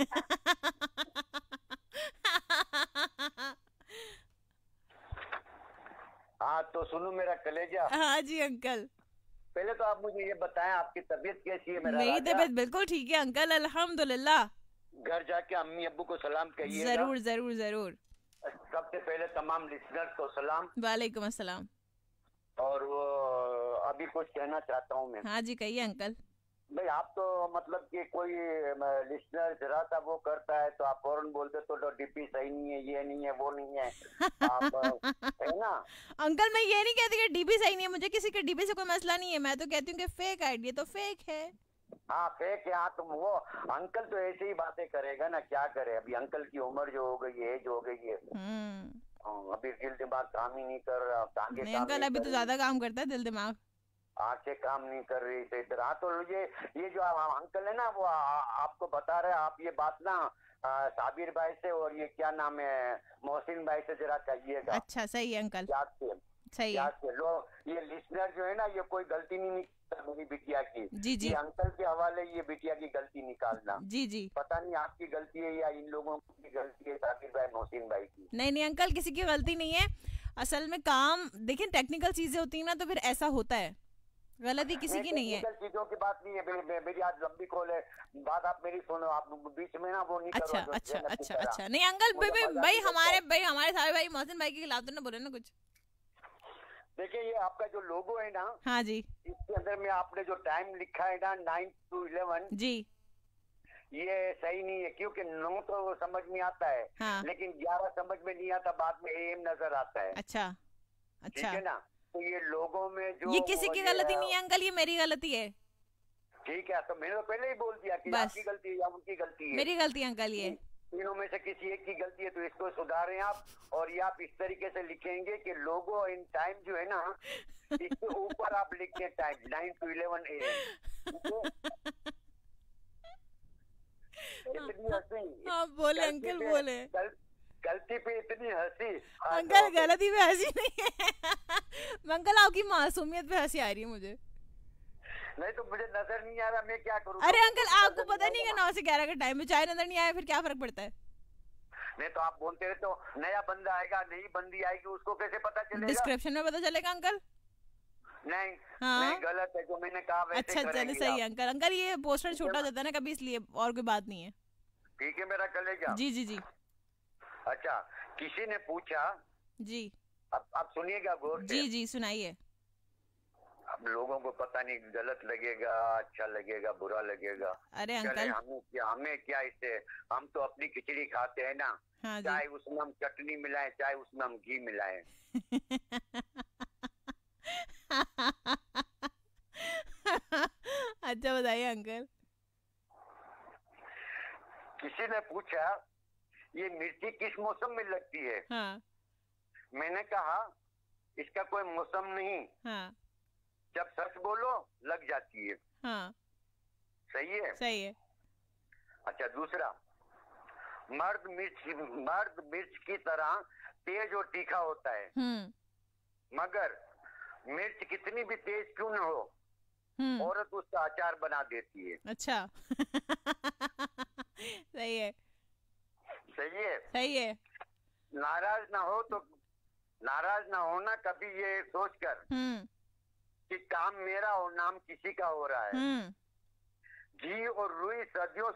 हाँ तो सुनो मेरा कलेजा। हाँ जी अंकल। पहले तो आप मुझे ये बताएं आपकी तबीयत कैसी है? मेरी तबीयत बिल्कुल ठीक है अंकल, अल्हम्दुलिल्लाह। घर जाके अम्मी अब्बू को सलाम कहिए। जरूर। सबसे पहले तमाम लिसनर्स को सलाम। वालेकुम अस्सलाम। और वो अभी कुछ कहना चाहता हूँ मैं। हाँ जी कहिए अंकल। भाई आप तो मतलब कि कोई लिसनर जरा सा वो करता है तो आप फौरन बोलते तो डीपी सही नहीं है, ये नहीं है, वो नहीं है। आप है ना अंकल मैं ये नहीं कहती कि डीपी सही नहीं है, मुझे किसी के डीपी से कोई मसला नहीं है, मैं तो कहती हूँ कि फेक आईडी तो फेक है। हाँ फेक है। हाँ तुम वो अंकल तो ऐसे ही बातें करेगा ना, क्या करे, अभी अंकल की उम्र जो हो गई है, एज हो गई है, अभी दिल दिमाग काम ही नहीं कर रहा। नहीं अंकल अभी तो ज्यादा काम करता है दिल दिमाग, आंखें काम नहीं कर रही थे इधर। हाँ तो ये जो अंकल है ना वो आपको बता रहे, आप ये बात ना साबिर भाई से और ये क्या नाम है मोहसिन भाई से जरा कहिएगा। अच्छा सही है अंकल, याद से सही है। लो ये लिसनर जो है ना ये कोई गलती नहीं निकालता मेरी बिटिया की। जी जी ये अंकल के हवाले ये बिटिया की गलती निकालना। जी जी पता नहीं आपकी गलती है या इन लोगों की गलती है, साबिर भाई मोहसिन भाई की। नहीं नहीं अंकल किसी की गलती नहीं है, असल में काम देखिए टेक्निकल चीजें होती है ना तो फिर ऐसा होता है, गलती किसी की नहीं है। चीजों की बात नहीं है, मेरी आज लंबी कॉल है, बात आप मेरी सुनो, आप बीच में ना वो नहीं करो। अच्छा अच्छा अच्छा अच्छा नहीं अंकल भाई हमारे सारे भाई मोहसिन भाई के खिलाफ तो ना बोले ना कुछ। देखिए ये आपका जो लोगो है ना, हाँ जी, इसके अंदर में आपने जो टाइम लिखा है ना 9 to 11 जी, ये सही नहीं है, क्योंकि 9 तो समझ में आता है, हाँ। लेकिन 11 समझ में नहीं आता, बाद में AM नजर आता है। अच्छा ठीक अच्छा है ना, तो ये लोगों में जो ये किसी की गलती नहीं है अंकल, ये मेरी गलती है। ठीक है, तो मैंने तो पहले ही बोल दिया कि बस। आपकी गलती है या उनकी गलती है, मेरी गलती है अंकल, ये तीनों में से किसी एक की गलती है, तो इसको सुधारें आप। और ये आप इस तरीके से लिखेंगे कि लोगो इन टाइम जो है ना इसके ऊपर आप लिखते हैं टाइम 9 to 11 AM। इतनी हंसी, हाँ बोले अंकल बोले, गलती पे इतनी हंसी। अंकल गलती पे हंसी नहीं है अंकल आपकी मासूमियत पे हंसी आ रही है मुझे। नहीं तो मुझे नजर नहीं आ रहा, मैं क्या करूँ। अरे अंकल आपको पता नहीं है 9 से 11 का टाइम है, चाहे नजर नहीं आया फिर क्या फर्क पड़ता है। नहीं तो आप बोलते रहे तो नया बंदा आएगा, नई बंदी आएगी, उसको कैसे पता चलेगा? डिस्क्रिप्शन में पता चलेगा अंकल। नहीं हाँ? नहीं गलत है जो मैंने कहा वैसे अच्छा चले करेंगी सही है आप। अंकल ये पोस्टर छोटा हो जाता है ना कभी, इसलिए और कोई बात नहीं है। ठीक है मेरा कलेजा। जी जी जी अच्छा किसी ने पूछा जी, अब सुनिएगा गौर से। जी जी सुनाइए। अब लोगों को पता नहीं गलत लगेगा, अच्छा लगेगा, बुरा लगेगा। अरे चले अंकल हमें क्या इससे, हम तो अपनी खिचड़ी खाते हैं ना। हाँ चाहे जी उसमें हम चटनी मिलाएं, चाहे उसमें हम घी मिलाएं। अच्छा बताइए अंकल। किसी ने पूछा ये मिर्ची किस मौसम में लगती है? हाँ मैंने कहा इसका कोई मौसम नहीं, हाँ जब सच बोलो लग जाती है। हाँ सही है? सही है। अच्छा दूसरा, मर्द मिर्च की तरह तेज और तीखा होता है, मगर मिर्च कितनी भी तेज क्यों न हो औरत उसका अचार बना देती है। अच्छा सही है सही है? सही है। नाराज ना होना कभी ये सोचकर कि काम मेरा और नाम किसी का हो रहा है। घी और रुई सदियों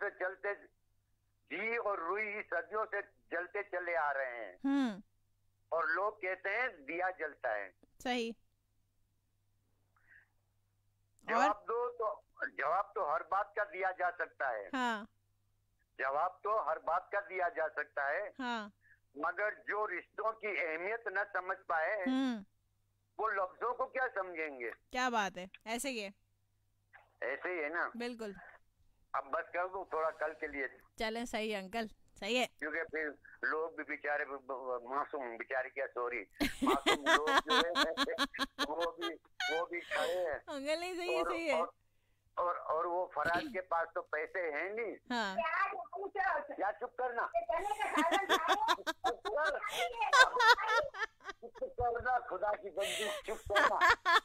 से जलते चले आ रहे हैं और लोग कहते हैं दिया जलता है। सही। जवाब तो हर बात का दिया जा सकता है। हाँ जवाब तो हर बात का दिया जा सकता है। हाँ मगर जो रिश्तों की अहमियत न समझ पाए वो लफ्जों को क्या समझेंगे? क्या बात है, ऐसे ही है। ऐसे ही है ना? बिल्कुल। अब बस कर दूं थोड़ा कल के लिए। चलें सही है अंकल, सही है। क्योंकि फिर लोग भी बेचारे मासूम, बेचारे क्या सॉरी मासूम लोग जो है वो भी खड़े हैं। अंकल नहीं सही है, सही है। और वो फराज के पास तो पैसे हैं नहीं। हाँ। या चुप करना खुदा की बंदी, चुप करना।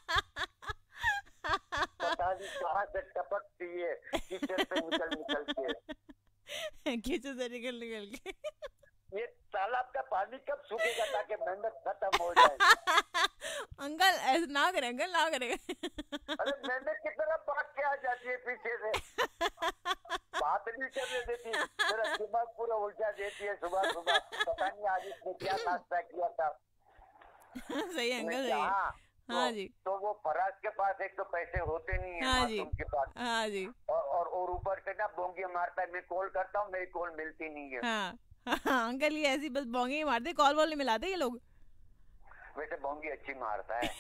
पता नहीं कहाँ से टपकती है कीचड़ से निकल के। कीचड़ से निकल के ये तालाब का पानी कब सूखेगा ताकि मेहनत खत्म हो जाए? अंकल ऐसा ना करें, अंकल ना करें। अरे मेहनत की तरफ भाग के आ जाती है पीछे से, बात नहीं करने देती, मेरा दिमाग पूरा उलझा देती है सुबह सुबह। पता नहीं आज इसने क्या नाश्ता किया था। सही अंकल, सही। हाँ जी। तो वो फराज के पास एक तो पैसे होते नहीं है, हाँ जी। मासूम के पास। हाँ जी। और ऊपर से ना बोंगी मारता है, मैं कॉल करता हूँ, मेरी कॉल मिलती नहीं है। हाँ, हाँ, अंकल ये ऐसी बस बोंगे ही मारते, कॉल वॉल नहीं मिलाते ये लोग। वैसे बोंगी अच्छी मारता है।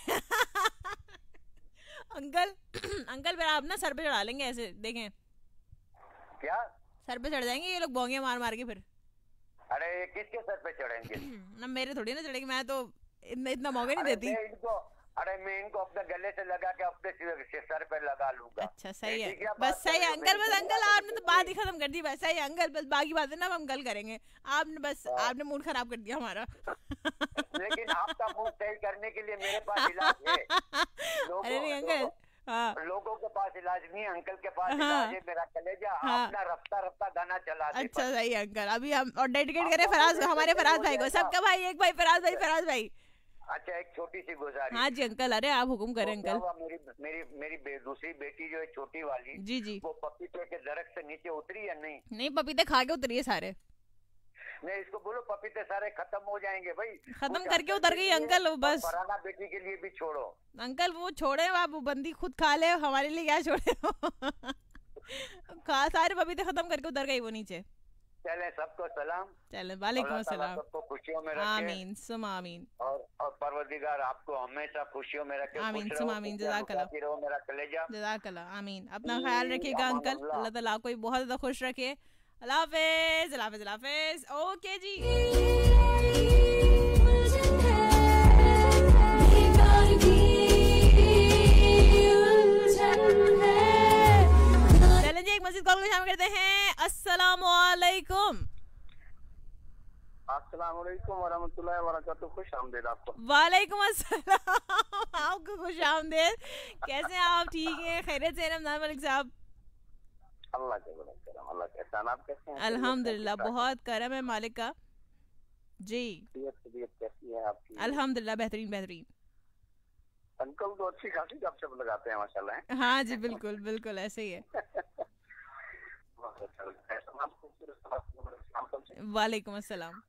अंकल अंकल फिर आप ना सर पे चढ़ा लेंगे ऐसे, देखें। क्या? सर पे चढ़ जाएंगे ये लोग बोंगे मार मार के फिर। अरे किसके सर पे चढ़ेंगे? ना मेरे थोड़ी ना चढ़ेंगे, मैं तो इतना मौका नहीं देती। मैं इनको अपने गले से लगा के अपने सर पे लगा लूंगा। अच्छा सही है, बस सही है अंकल। बस अंकल आपने तो बात ही खत्म कर दी, बस सही है अंकल। बस बाकी बातें ना हम कल करेंगे। आपने मूड खराब कर दिया हमारा। लेकिन आपका मूड सही करने के लिए मेरे पास इलाज है। अरे नहीं अंकल, हाँ। लोगों के पास इलाज नहीं, अंकल के पास इलाज है। मेरा कलेजा अपना रफ्ता रफ्ता गाना चला दे। अच्छा सही है अंकल। अभी हम और डेडिकेट करें फराज, हमारे फराज भाई को, सबका भाई एक भाई फराज भाई, फराज भाई। अच्छा एक छोटी सी गुजारिश। हाँ जी अंकल, अरे आप हुक्म करें अंकल। मेरी दूसरी बेटी जो है छोटी वाली, जी जी, वो पपीते के दरख्त से नीचे उतरी या नहीं? नहीं, पपीते खा के उतरी है सारे। नहीं, इसको बोलो पपीते सारे खत्म हो जाएंगे भाई। खत्म करके उतर गई अंकल वो, बस। फराना बेटी के लिए भी छोड़ो अंकल, वो छोड़े आप, वो बंदी खुद खा ले, हमारे लिए क्या छोड़े। सारे पपीते खत्म करके उतर गई वो नीचे। चले सबको सलाम। चले, वालेकुम सलाम। सबको खुशियों में रखे। आमीन सुम आमीन। और परवरदिगार आपको हमेशा खुशियों में रखे। आमीन सुम आमीन। जज़ाकल्लाह। मेरा कलेजा। जज़ाकल्लाह। आमीन। अपना ख्याल रखिएगा अंकल, अल्लाह ताला आपको बहुत ज्यादा खुश रखे। अल्लाह हाफिज, अल्लाह हाफिज, अल्लाह हाफिज। ओके जी। चलें जी, एक मस्जिद कॉल को शामिल करते हैं। अस्सलामु अलैकुम। अस्सलाम वालेकुम वरहमतुल्लाहि वबरकातुहू। खुश आमदीद आपको। वालेकुम अस्सलाम। आपको खुश आमदीद। कैसे हैं आप? ठीक हैं, खैरियत से? रमजान मलिक साहब। अल्लाह के बड़ा करम, अल्लाह के एहसान। आप कैसे हैं? अल्हम्दुलिल्लाह, बहुत करम है मालिक का जी। तबीयत कैसी है आपकी? अल्हम्दुलिल्लाह, बेहतरीन बेहतरीन। अंकल तो अच्छी खासी गपशप लगाते हैं माशाल्लाह। हाँ जी, बिल्कुल बिल्कुल ऐसे ही है। वालेकुम अस्सलाम।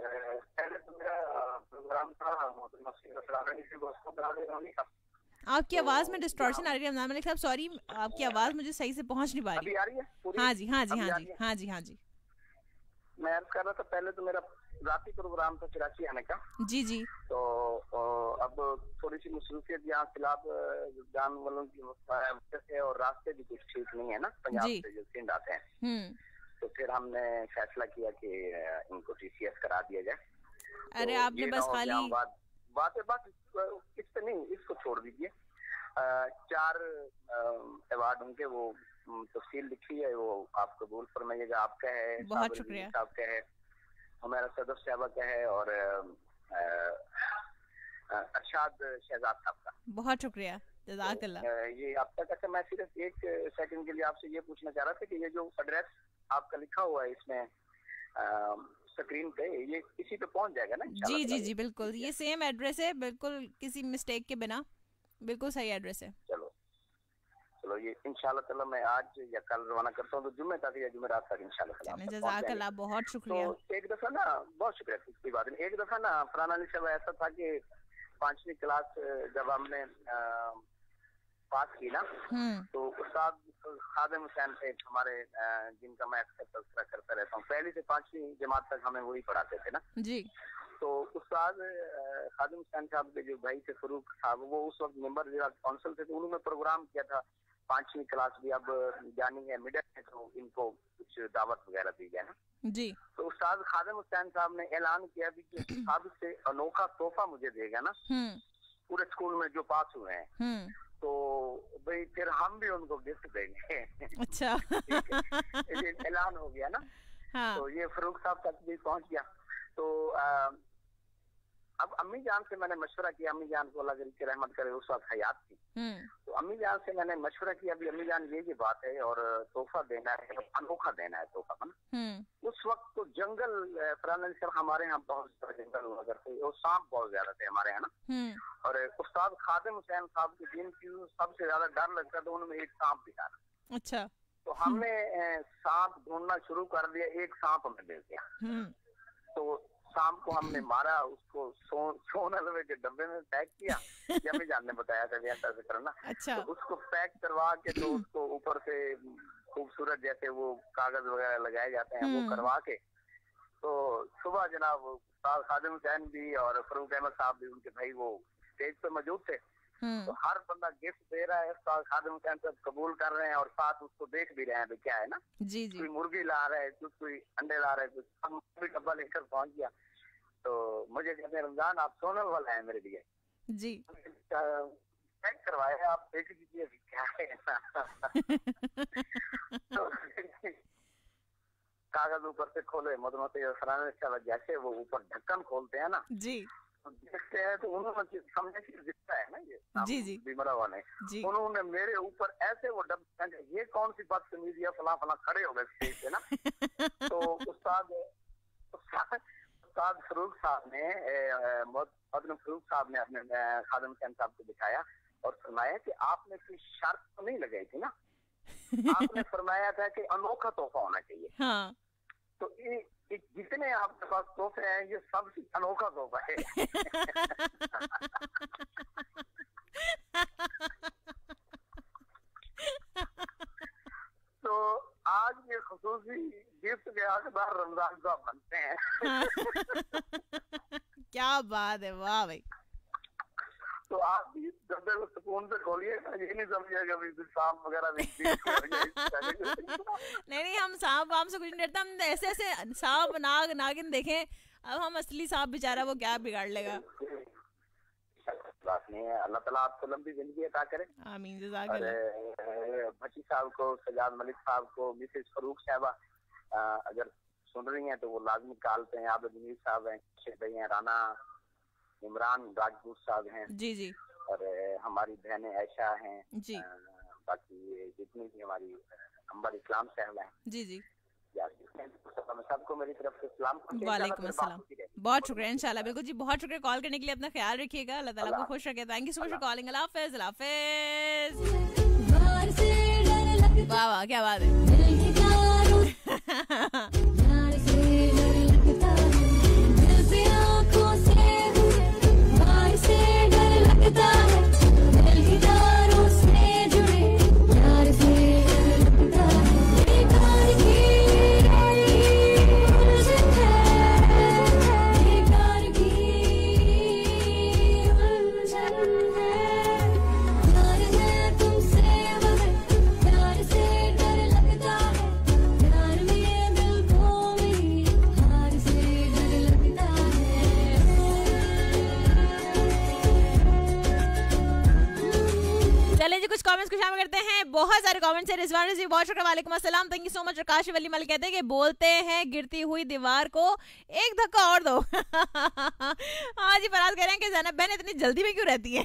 आपकी आवाज में डिस्टॉर्शन आ रही है रमजान मलिक साहब, सॉरी, आपकी आवाज मुझे सही से पहुंच नहीं पा रही। अभी आ रही है पूरी? हाँ जी हाँ जी हाँ जी हाँ जी हाँ जी। मैं अर्ज कर रहा था, पहले तो मेरा राती प्रोग्राम था कराची आने का। जी जी। तो अब थोड़ी सी मसरूफियत यहाँ फिलहाल जान वालों की वजह से, और रास्ते भी कुछ ठीक नहीं है ना पंजाब से जो सिंध आते हैं। तो फिर हमने फैसला किया कि इनको TCS करा दिया जाए। अरे तो आपने बस खाली बात इस पे नहीं, इसको छोड़ दीजिए। 4 अवार्ड उनके वो तफसील लिखी है, वो आप कबूल फरमाइएगा। आपका है, बहुत शुक्रिया। आपका है, हमारा सदर साहबा का है, और अरशाद शहजाद साहब का। बहुत शुक्रिया, जज़ाकल्लाह। ये आप तक। अच्छा, मैं सिर्फ एक सेकंड के लिए आपसे ये पूछना चाह रहा था कि ये जो एड्रेस आपका लिखा हुआ है इसमें स्क्रीन पे, ये इसी पे पहुंच जाएगा ना? जी जी जी बिल्कुल, ये सेम एड्रेस है, बिल्कुल किसी मिस्टेक के बिना, बिल्कुल सही एड्रेस है। चलो, ये इंशाल्लाह ताला मैं आज या कल रवाना करता हूँ, तो जुम्मे तक या जुमेरात तक इंशाल्लाह। जज़ाकल्लाह, बहुत शुक्रिया। तो एक दफा ना, बहुत शुक्रिया, कोई बात नहीं। एक दफा ना फरहान अली साहब, ऐसा था कि 5वीं क्लास जब हमने पास की ना, तो उस्ताद खादिम हुसैन थे हमारे, जिनका मैं अक्सर तज़किरा करता रहता हूँ। पहली से 5वीं जमात तक हमें वही पढ़ाते थे ना जी। तो उस्ताद खादिम हुसैन साहब के जो भाई थे फरूक साहब, वो उस वक्त मेंबर जिला काउंसिल थे, तो उन्होंने प्रोग्राम किया था 5वीं क्लास भी अब जानी है मिडल है, तो इनको कुछ दावत वगैरह दी जाए ना जी। तो उस्ताद खादिम हुसैन साहब ने ऐलान किया भी कि साहब से अनोखा तोहफा मुझे देगा ना पूरे स्कूल में जो पास हुए हैं, तो भाई फिर हम भी उनको गिफ्ट देंगे। अच्छा। ऐलान हो गया ना। हाँ। तो ये फरूक साहब तक भी पहुंच गया। तो अब अम्मी जान से मैंने मशवरा किया, अम्मी जान को अल्लाह की रहमत करे, उस वक्त हयात थी। तो अम्मी जान से मैंने मशवरा किया, अभी अम्मी जान ये बात है और तोहफा देना है, अनोखा देना है तोहफा ना। उस वक्त तो जंगल फरहान सर हमारे यहाँ बहुत सारे जंगल हुआ करते, और सांप बहुत ज्यादा थे हमारे यहाँ ना। और उस्ताद खादिम हुसैन साहब के दिन की सबसे ज्यादा डर लगता था उनमें एक सांप दिखा। अच्छा। तो हमने सांप ढूंढना शुरू कर दिया, एक सांप हमें मिल गया। तो शाम को हमने मारा उसको, सोन हलवे के डब्बे में पैक किया। अम्मी जान ने बताया था ऐसा से करना। अच्छा। तो उसको पैक करवा के तो उसको ऊपर से खूबसूरत जैसे वो कागज वगैरह लगाए जाते हैं वो करवा के, तो सुबह जनाब खादिम हुसैन भी और फरूक अहमद साहब भी उनके भाई वो स्टेज पे मौजूद थे। तो हर बंदा गिफ्ट दे रहा है, खादिम हुसैन सब कबूल कर रहे हैं और साथ उसको देख भी रहे हैं भी क्या है ना। जी जी। कोई मुर्गी ला रहा है, कोई अंडे ला रहा है, कोई डब्बा लेकर पहुंच गया। तो मुझे कहते हैं रमजान आप सोनल वाला है मेरे लिए जी, पैक करवाए आप देख लीजिए क्या है। तो कागज ऊपर से खोले, मधुमती जैसे वो ऊपर ढक्कन खोलते हैं ना जी, देखते हैं तो उन्होंने समझे कि जितना है ना ये जी जी बीमरा वाले, उन्होंने मेरे ऊपर ऐसे वो डब्बा, ये कौन सी बदतमीजी है, फला फला खड़े हो गए स्टेज पे ना। तो उस्ताद फरूक साहब ने फरूक साहब ने अपने खादिम हुसैन साहब को दिखाया और फरमाया कि आपने कोई शर्त तो नहीं लगाई थी ना, आपने फरमाया था कि अनोखा तोहफा होना चाहिए। हाँ। तो ये जितने आपके पास तोहफे हैं ये सबसे अनोखा तोहफा है। तो आज ये खुसूसी गिफ्ट के हकदार रमजान साहब बनते हैं। क्या बात है, वाह भाई। तो आप भी डब्बे को सुकून से खोलिएगा, ये नहीं समझिएगा सांप वगैरह नहीं, हम सांप वाम से कुछ नहीं डरता, हम ऐसे ऐसे सांप नाग नागिन देखें, अब हम असली सांप बेचारा वो क्या बिगाड़ लेगा। बात नहीं है, अल्लाह ताला आपको लंबी जिंदगी अता करे। आमीन। भट्टी साहब को, सजाद मलिक साहब को, मिसेस फरूक साहबा अगर सुन रही हैं तो वो लाजमी कॉल पे हैं। आबिद मीर साहब हैं, शेख भाई हैं, राना इमरान राजपूत साहब हैं जी जी, और हमारी बहनें ऐशा हैं जी, बाकी जितनी भी हमारी अंबर इस्लाम साहब हैं जी जी, सबको मेरी तरफ से सलाम। वालेकुम अस्सलाम, बहुत शुक्रिया। इंशाल्लाह बिल्कुल जी, बहुत शुक्रिया कॉल करने के लिए, अपना ख्याल रखिएगा, अल्लाह ताला को खुश रखे। Thank you so much for calling. Allah हाफिज़। अल्लाह हाफिज़। वाह वाह, क्या बात कमेंट्स को शामिल करते हैं। बहुत सारे कमेंट्स हैं। रिजवान जी बहुत शुक्रिया, वालेकुम अस्सलाम, thank you so much. Prakash Wali Mal कहते हैं कि बोलते हैं गिरती हुई दीवार को एक धक्का और दो। हाँ जी, फराज कह रहे हैं कि ज़ैनब बहन इतनी जल्दी में क्यों रहती है।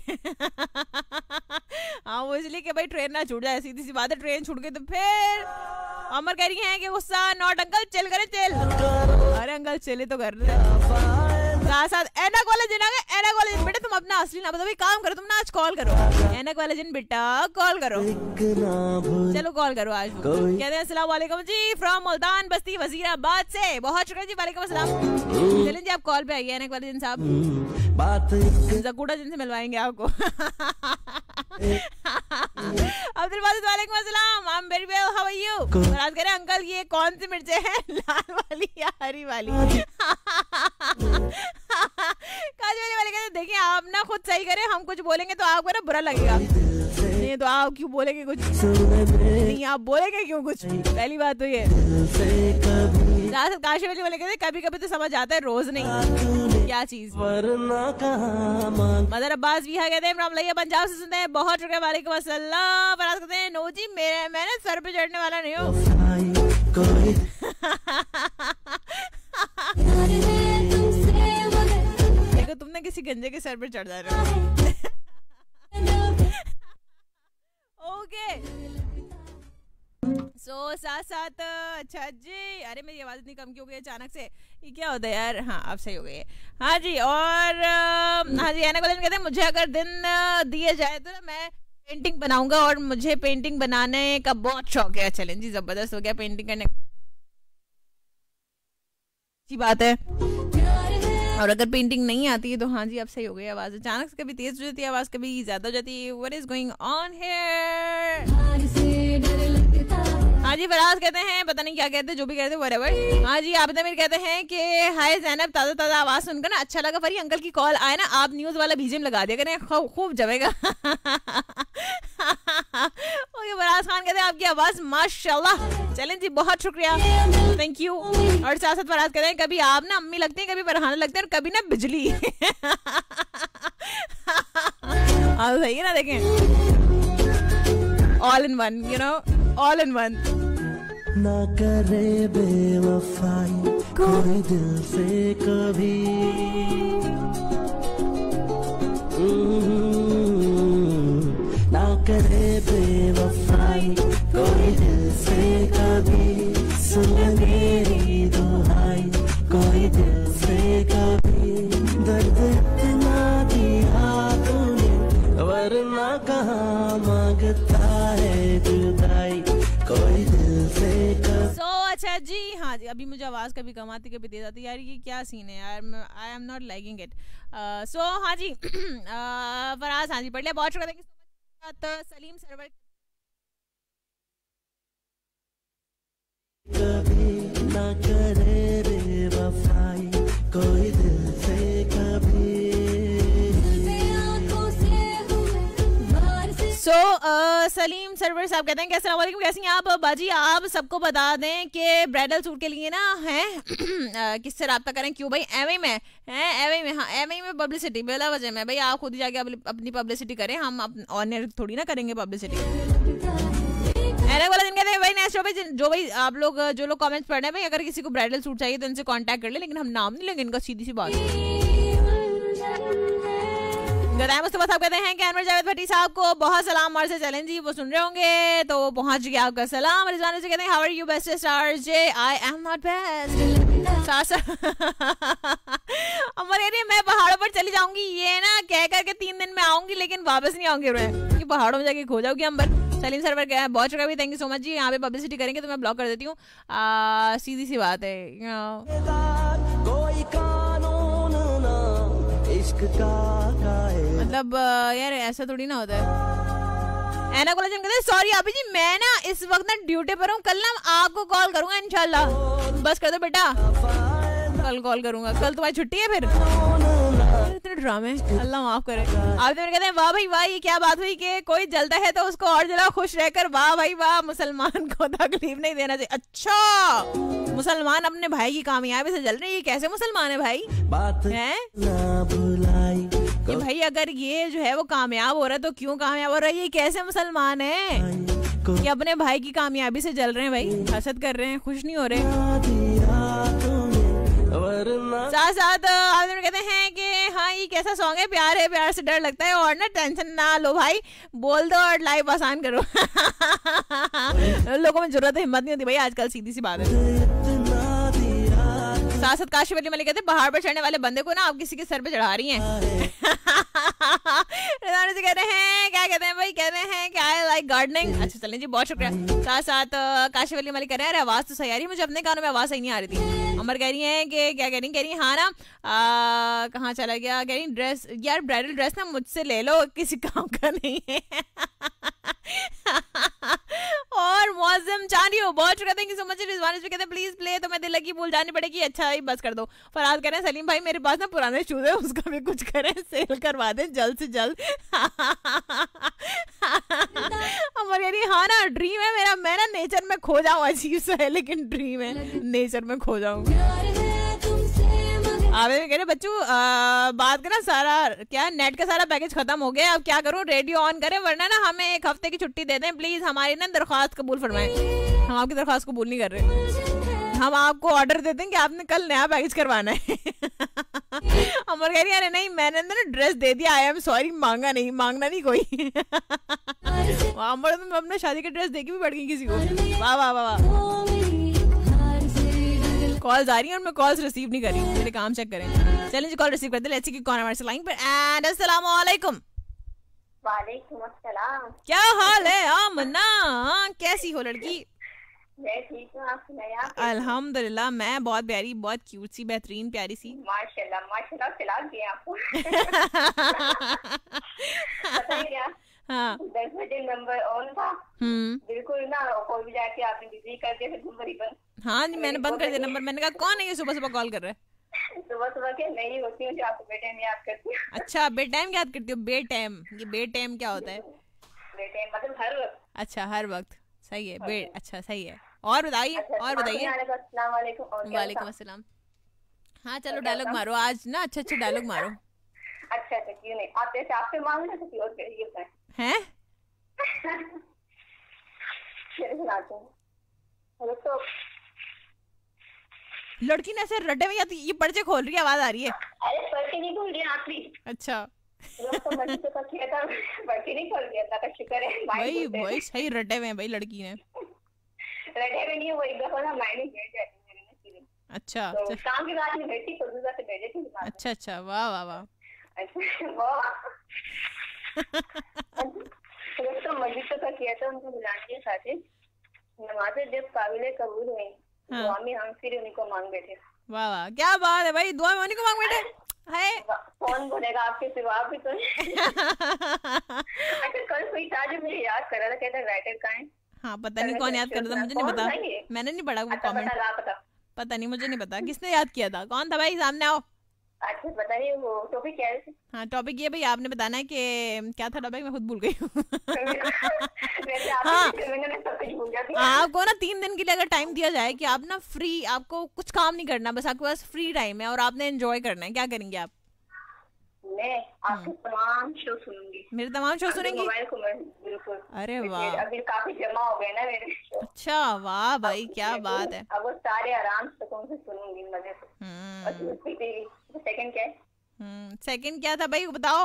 हाँ, वो इसलिए कि भाई ट्रेन ना छूट जाए, सीधी सी बात है, ट्रेन छूट गई तो फिर। अमर कह रही है कि गुस्सा नॉट अंकल, चिल करे चिल। अरे अंकल चिल तो कर रहे साथ एनक वाले दिन आ गए। एनक वाले दिन बेटा तुम अपना असली ना बताओ, काम करो तुम ना, आज कॉल करो। एनक वाले दिन बेटा कॉल करो, चलो कॉल करो आज। कहते हैं अस्सलाम वालेकुम जी फ्रॉम मुल्तान बस्ती वजीराबाद से। बहुत शुक्रिया जी, वालेकुम अस्सलाम। चलें जी, आप कॉल पे आइए एनक वाले दिन साहब, जकूटा जिनसे मिलवाएंगे आपको। अब्दुल वाजिद वालेकुम अस्सलाम, I am very well, how are you. Faraz कह रहे हैं अंकल ये कौन सी मिर्चें हैं, लाल वाली या हरी वाली। काजवाली वाले कहते देखिए आप ना खुद सही करें, हम कुछ बोलेंगे तो आपको ना बुरा लगेगा। नहीं तो आप क्यों बोलेंगे कुछ, नहीं आप बोलेंगे क्यों कुछ, पहली बात तो ये। काशवाली वाले कहते कभी कभी तो समझ आता है, रोज नहीं। क्या चीज। मदर अब्बास भी कहते हैं फ्रॉम पंजाब से सुनते हैं। बहुत शुक्रिया, वालेकुम अस्सलाम। फराज कहते हैं नो जी मैंने सर पे चढ़ने वाला नहीं हूँ। देखो तुमने किसी गंजे के सर पे चढ़ जा रहे हो। ओके साथ साथ अच्छा जी, अरे मेरी आवाज इतनी कम क्यों हो गई अचानक से, ये क्या होता है यार। हाँ अब सही हो गई है। हाँ जी, और हाँ जी, एना कहते हैं मुझे अगर दिन दिए जाए तो ना मैं पेंटिंग बनाऊंगा, और मुझे पेंटिंग बनाने का बहुत शौक है। चलें जी, जबरदस्त हो गया पेंटिंग करने की बात है। और अगर पेंटिंग नहीं आती है तो हाँ जी अब सही हो गई आवाज, अचानक से कभी तेज हो जाती है आवाज, कभी ज्यादा हो जाती है। What is going on here? हाँ जी फराज कहते हैं, पता नहीं क्या कहते, जो भी कहते व्हाटएवर। हाँ जी आबिदा मीर कहते हैं कि हाय जैनब, ताजा ताजा आवाज सुनकर ना अच्छा लगा। फरी अंकल की कॉल आए ना, आप न्यूज वाला बीजीएम लगा दिया करें, खूब जमेगा। ओके फराज खान कहते हैं आपकी आवाज माशाल्लाह। चलें जी बहुत शुक्रिया, थैंक यू। और साथ साथ फराज कहते हैं कभी आप ना अम्मी लगते हैं, कभी फरहाना लगते हैं और कभी ना बिजली। हाँ सही है ना, देखें all in one, you know all in one. ना करे बेवफाई कोई दिल से कभी, ना करे बेवफाई कोई दिल से कभी, सुन मेरी दुहाई कोई दिल से कभी, दर्द इतना दिया तूने वरना कहाँ मांगता है जुदाई कोई दिल से कभी। अच्छा जी हाँ जी, अभी मुझे आवाज कभी कम आती कभी तेज आती, यार ये क्या सीन है यार, I am not liking it. So हाँ जी फराज हाँ जी पढ़ लिया, बहुत शुक्रिया। सलीम सरवर कभी ना करे बेवफाई कोई दिल से कभी। सो सलीम सरवर साहब कहते हैं कि अस्सलाम वालेकुम, कैसी हैं आप बाजी? आप सबको बता दें कि ब्राइडल सूट के लिए ना है किससे रब्ता करें? क्यों भाई एमआई में है, एमआई में, हाँ एमआई में पब्लिसिटी बेला वजह में भाई, आप खुद ही जाके अपनी पब्लिसिटी करें, हम ऑनर थोड़ी ना करेंगे पब्लिसिटी। वाला दिन कहते हैं भाई नेक्स्ट शो पे जो भाई आप लोग जो लोग कमेंट्स पढ़ रहे हैं भाई, अगर किसी को ब्राइडल सूट चाहिए तो इनसे कांटेक्ट कर ले, लेकिन हम नाम नहीं लेंगे इनका, सीधी सी बात। मुस्तफा साहब कहते हैं कि अनवर जावेद भट्टी साहब को बहुत सलाम और से चलें जी, वो सुन रहे होंगे तो पहुंच गया आपका सलाम। रिजवान से कहते हैं how are you best star जे, I am not best. Amar यार मैं पहाड़ों पर चली जाऊंगी, ये ना कह करके 3 दिन में आऊंगी लेकिन वापस नहीं आऊंगी, कि पहाड़ों में जाके खो जाऊंगी अंबर। सलीम सरवर क्या है, बहुत शुक्रिया भी, थैंक यू सो मच जी। यहाँ पे पब्लिसिटी करेंगे तो मैं ब्लॉक कर देती हूँ, सीधी सी बात है। मतलब यार ऐसा थोड़ी ना होता है। एना कोलाजन कहते हैं सॉरी अभी जी मैं ना इस वक्त ना ड्यूटी पर हूँ, कल ना आपको कॉल करूंगा इंशाल्लाह, बस कर दो बेटा, कल कॉल करूंगा, कल तुम्हारी छुट्टी है फिर। इतने ड्रामे, अल्लाह माफ करे। आप तो कहते हैं वाह भाई वाह, ये क्या बात हुई कि कोई जलता है तो उसको और जला खुश रहकर, वाह भाई वाह, मुसलमान को तकलीफ नहीं देना चाहिए। अच्छा मुसलमान अपने भाई की कामयाबी से जल रहे हैं, ये कैसे मुसलमान है भाई? है कि भाई अगर ये जो है वो कामयाब हो रहा है तो क्यों कामयाब हो रहा है, ये कैसे मुसलमान है कि अपने भाई की कामयाबी से जल रहे हैं भाई, हसद कर रहे हैं, खुश नहीं हो रहे। साथ साथ आप कहते हैं कि हाँ ये कैसा सॉन्ग है, प्यार है प्यार से डर लगता है, और ना टेंशन ना लो भाई, बोल दो और लाइफ आसान करो। लोगों में जरूरत हिम्मत नहीं होती भाई आजकल, सीधी सी बात है। साथ साथ काशिफ अली मलिक कहते हैं पहाड़ पर चढ़ने वाले बंदे को ना आप किसी के सर पे चढ़ा रही हैं। से कह रहे हैं क्या कहते हैं भाई, कह रहे हैं कि आई लाइक गार्डनिंग। अच्छा चलें जी बहुत शुक्रिया। साथ साथ काशिफ अली मलिक कह रहे हैं आवाज तो सही आ रही है, मुझे अपने कानों में आवाज सही नहीं आ रही थी। अमर कह रही है कि क्या कह रही है, हाँ ना कहाँ चला गया, कह रही ड्रेस यार ब्राइडल ड्रेस ना मुझसे ले लो, किसी काम का नहीं है। और मौसम चांदी हो बहुत शुक्रिया, thank you so much. Rizwan कहते हैं प्लीज प्ले, तो मैं दिल लगी भूल जानी पड़ेगी, अच्छा ही बस कर दो। फराज कह रहे हैं सलीम भाई मेरे पास ना पुराने शूज है, उसका भी कुछ करें, सेल करवा दें जल्द से जल्द। अमर यानी हाँ ना ड्रीम है मेरा, मैं ना नेचर में खो जाऊँ, अजीब सा है लेकिन ड्रीम है नेचर में खो जाऊँ। आवे कह रहे बच्चू बात करना सारा क्या नेट का सारा पैकेज खत्म हो गया, अब क्या करूं, रेडियो ऑन करें वरना ना हमें 1 हफ्ते की छुट्टी दे दें प्लीज, हमारी ना दरख्वास्त कबूल फरमाएं। हम आपकी दरख्वास्त कबूल नहीं कर रहे, हम आपको ऑर्डर देते हैं कि आपने कल नया पैकेज करवाना है। अमर कह रही है नहीं मैंने ना ड्रेस दे दिया, आई एम सॉरी, मांगा नहीं, मांगना नहीं कोई। अमर तुम अपने शादी की ड्रेस देके भी पड़ गई किसी को, वाह वाह वाह। कॉल्स आ रही हैं और मैं कॉल्स रिसीव नहीं कर रही हूँ, मेरे काम चेक करें। चलें जी कॉल रिसीव करते हैं, लेट्स सी कि कौन है हमारे लाइन पर। एंड अस्सलाम वालेकुम। वालेकुम अस्सलाम। क्या हाल है आमना, कैसी हो लड़की? मैं ठीक हूँ, आप सुनाइए। अल्हम्दुलिल्लाह, मैं बहुत प्यारी, बहुत क्यूट सी, बेहतरीन प्यारी सी। माशाल्लाह माशाल्लाह, खिला दिए आपको। पता है क्या, हाँ 10 बजे नंबर ऑन था, बिल्कुल ना, कोई भी जाके आपने बिजी कर दिया, फिर नंबर ही बंद। हाँ जी, मैंने बंद कर दिया नंबर। मैंने कहा कौन है ये सुबह सुबह कॉल कर रहा है। सुबह सुबह के नहीं होती हूँ जो आपको बे टाइम याद करती हूँ। अच्छा, बे टाइम याद करती हो? बे टाइम, ये बे टाइम क्या होता है? बे टाइम मतलब हर वक्त। अच्छा, हर वक्त, सही है। बे, अच्छा सही है। और बताइए, और बताइए। वालेकुम अस्सलाम। हाँ चलो डायलॉग मारो आज ना, अच्छे अच्छे डायलॉग मारो। अच्छा अच्छा, क्यों नहीं, आप जैसे आपसे मांग ना किसी और के लिए हैं? तो लड़की ने ऐसे रटे में ये पर्चे खोल रही है, आवाज आ रही है। अरे पर्चे नहीं खोल रही आखिरी। अच्छा, तो मर्जी से किया था, पर्चे नहीं खोल रही, अल्लाह का शुक्र है। भाई भाई सही रटे में भाई लड़की ने। रटे में नहीं, वो एक दफा ना माइंड में बैठ जाती है मेरे में। अच्छा, तो काम की रात में बैठी तो दूसरा से बैठे थी। अच्छा अच्छा, वाह वाह वाह। अच्छा वाह। तो मस्जिद तो किया था, उनको बुलाने के साथ नमाज़ें जब काबिले कबूल हुई, दुआ में हम फिर उनको मांग बैठे। वाह वाह, क्या बात है भाई, दुआ में उन्हीं को मांग बैठे। है कौन बोलेगा आपके सिवा भी तो। अच्छा कल कोई था जो मुझे याद कर रहा था, कहता राइटर कहाँ है। हाँ पता नहीं कौन याद कर रहा था, मुझे नहीं पता, मैंने नहीं पढ़ा वो कमेंट। पता नहीं, मुझे नहीं पता किसने याद किया था, कौन था भाई, सामने आओ। अच्छा बताइए, वो टॉपिक क्या है? हाँ टॉपिक ये भाई, आपने बताना है कि क्या था टॉपिक, मैं खुद भूल गई हूँ। हाँ, आपको ना 3 दिन के लिए अगर टाइम दिया जाए कि आप ना फ्री, आपको कुछ काम नहीं करना, बस आपके पास फ्री टाइम है और आपने एंजॉय करना है, क्या करेंगे आप? मैं आपके तमाम शो सुनूंगी। मेरे तमाम शो सुनेंगी? मोबाइल को मैं बिल्कुल। अरे वाह, अभी काफी जमा हो गए ना मेरे शो। अच्छा वाह भाई, क्या बात है। अब वो सारे आराम से सुनूंगी मजे से। सेकंड क्या है? सेकंड क्या था भाई बताओ।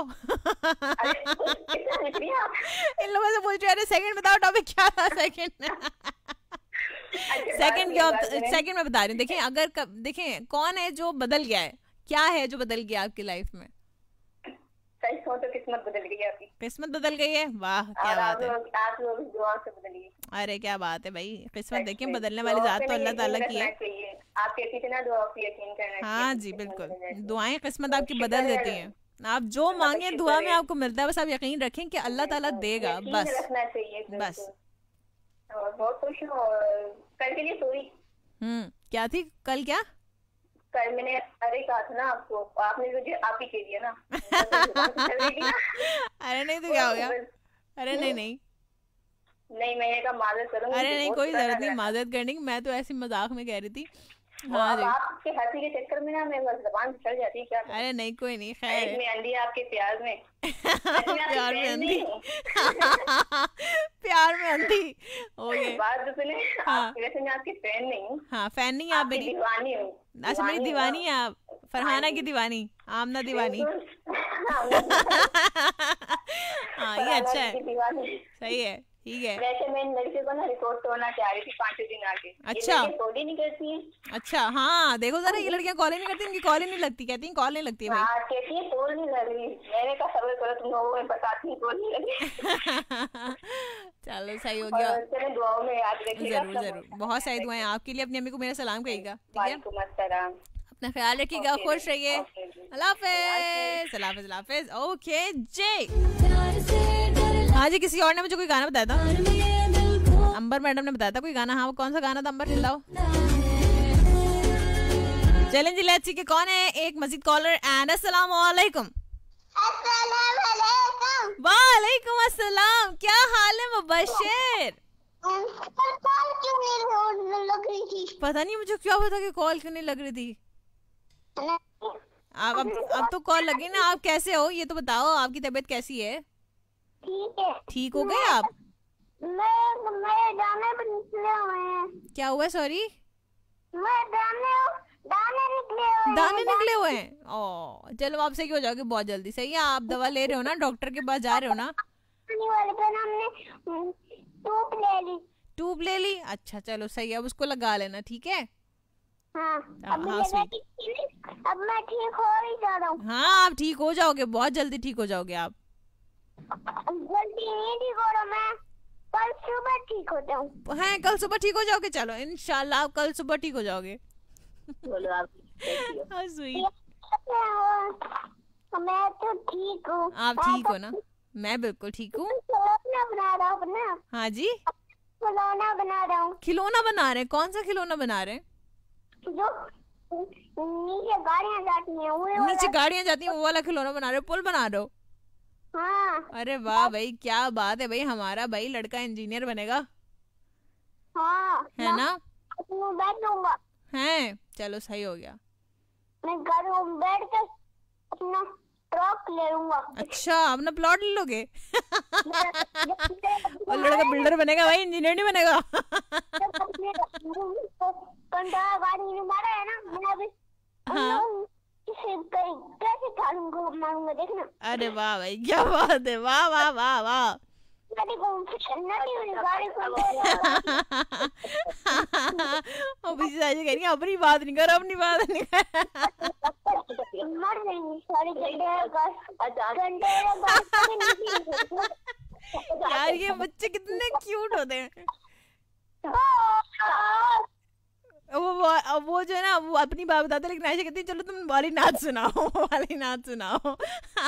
इन लोगों से पूछ रहे हैं, सेकंड बताओ टॉपिक क्या था। सेकंड सेकंड क्या, सेकंड मैं बता रही हूँ। देखिए अगर देखें कौन है जो बदल गया है, क्या है जो बदल गया आपकी लाइफ में? सही हो तो किस्मत बदल गई आपकी। किस्मत बदल गई है, वाह क्या बात है। आप लोग दुआ से बदल गई। अरे क्या बात है भाई, किस्मत देखिए बदलने वाली जात तो अल्लाह ताला की है। आपके कितना दुआ पे यकीन करना चाहिए। हाँ जी बिल्कुल, दुआएं किस्मत आपकी बदल देती हैं। आप जो मांगे दुआ में आपको मिलता है, बस आप यकीन रखें कि अल्लाह ताला देगा, बस रखना चाहिए बस। बहुत खुश हूँ। कल के लिए सॉरी। क्या थी कल? क्या कल मैंने अरे कहा था ना आपको, आपने मुझे आप ही कह दिया ना। अरे नहीं तो क्या हो गया? अरे नहीं नहीं नहीं, मैंने कहा माजरत करूंगी। अरे नहीं, कोई जरूरत नहीं माजरत करने की, मैं तो ऐसी मजाक में कह रही थी। हाँ जी, आपके हंसी के चक्कर में ना मैं बस जबान चढ़ जाती है क्या। अरे नहीं कोई नहीं, खैर में अंधी आपके प्यार में। प्यार में अंधी। प्यार में अंधी ओके। बात तो सुने, वैसे मैं आपकी फैन नहीं हूँ। हाँ फैन नहीं आप मेरी, दीवानी हूँ। अच्छा मेरी दीवानी है आप, फरहाना की दीवानी, आमना दीवानी। हाँ ये अच्छा है, सही है, ठीक है। वैसे मैं लड़के को ना रिपोर्ट तोड़ना चाह रही थी 5 दिन आगे। अच्छा कॉल ही नहीं करती है। अच्छा हाँ देखो जरा, ये लड़कियां कॉल ही नहीं करती, इनकी कॉल ही नहीं लगती, कहती हैं कॉल नहीं लगती है भाई। हाँ कहती है कॉल नहीं लग रही, मैंने कहा सब्र करो तुम लोगों को बताती हूँ कॉल नहीं लगी। चलो सही हो गया, चलो दुआओं में याद रखिएगा। जरूर जरूर, बहुत सारी दुआएं आपके लिए, अपनी अम्मी को मेरा सलाम कहिएगा, ठीक है? अपना ख्याल रखिएगा, खुश रहिए, अल्लाह हाफिज़, अल्लाह हाफिज़, अल्लाह हाफिज़। ओके जी। हाँ जी, किसी और ने मुझे कोई गाना बताया था, अंबर मैडम ने बताया था कोई गाना। हाँ वो कौन सा गाना था अंबर, हिलाओ। चलें जी, लेट्स सी कि कौन है एक मजीद कॉलर। एंड अस्सलाम वालेकुम। वालेकुम अस्सलाम, क्या हाल है मुबश्शिर? पता नहीं मुझे क्या पता कि कॉल क्यों नहीं लग रही थी। अब तो कॉल लगी ना। आप कैसे हो ये तो बताओ, आपकी तबीयत कैसी है? ठीक है। ठीक हो गए आप? मैं दाने पे निकले हुए हैं। क्या हुआ? सॉरी, मैं दाने निकले हुए हैं। ओ चलो आप सही हो जाओगे बहुत जल्दी। सही है, आप दवा ले रहे हो ना, डॉक्टर के पास जा रहे हो ना? ट्यूब ले ली, अच्छा चलो सही है, अब उसको लगा लेना, ठीक है? हाँ, अब मैं ठीक हो ही जा रहा हूँ। हाँ आप ठीक हो जाओगे, बहुत जल्दी ठीक हो जाओगे आप। जल्दी नहीं ठीक हो रहा मैं, कल सुबह ठीक हो जाऊँ। हैं कल सुबह ठीक हो जाओगे? चलो इंशाल्लाह आप कल सुबह ठीक हो जाओगे। बोलो आप कैसी हो? How sweet। मैं तो ठीक हूँ। आप ठीक हो ना? मैं बिल्कुल ठीक हूँ। खिलौना बना रहा हूँ अपना। हाँ जी, खिलौना बना रहा हूँ। खिलौना बना रहे हैं? कौन सा खिलौना बना रहे हैं? जो नीचे गाड़ियाँ जाती हैं वो वाला। नीचे गाड़ियाँ जाती हैं वो वाला खिलौना बना रहे हो? पुल बना रहे हो? हाँ। अरे वाह भाई, क्या बात है भाई, हमारा भाई लड़का इंजीनियर बनेगा। हाँ है ना? मैं बैठूंगा। हैं, चलो सही हो गया। मैं घर में बैठ कर अपना ट्रक ले लूंगा। अच्छा, अपना प्लॉट ले लोगे? और लड़का बिल्डर बनेगा भाई, इंजीनियर नहीं बनेगा। कंटाला गाड़ी में मारा है ना, मैं अभी हाँ। कैसे ठालूंगा मारूंगा देखना। अरे वाह भाई, क्या बात है, वाह वाह वाह वाह। गाड़ी को चलना नहीं वाली गाड़ी को। वो पीछे से कह रही है अपनी बात नहीं कर, अपनी बात नहीं कर। मर जाएंगी सारी यार ये बच्चे कितने क्यूट होते हैं। वो जो है ना, वो अपनी बात बताते, लेकिन ऐसे कहती है चलो तुम वाली नाच सुनाओ, वाली नाच सुनाओ।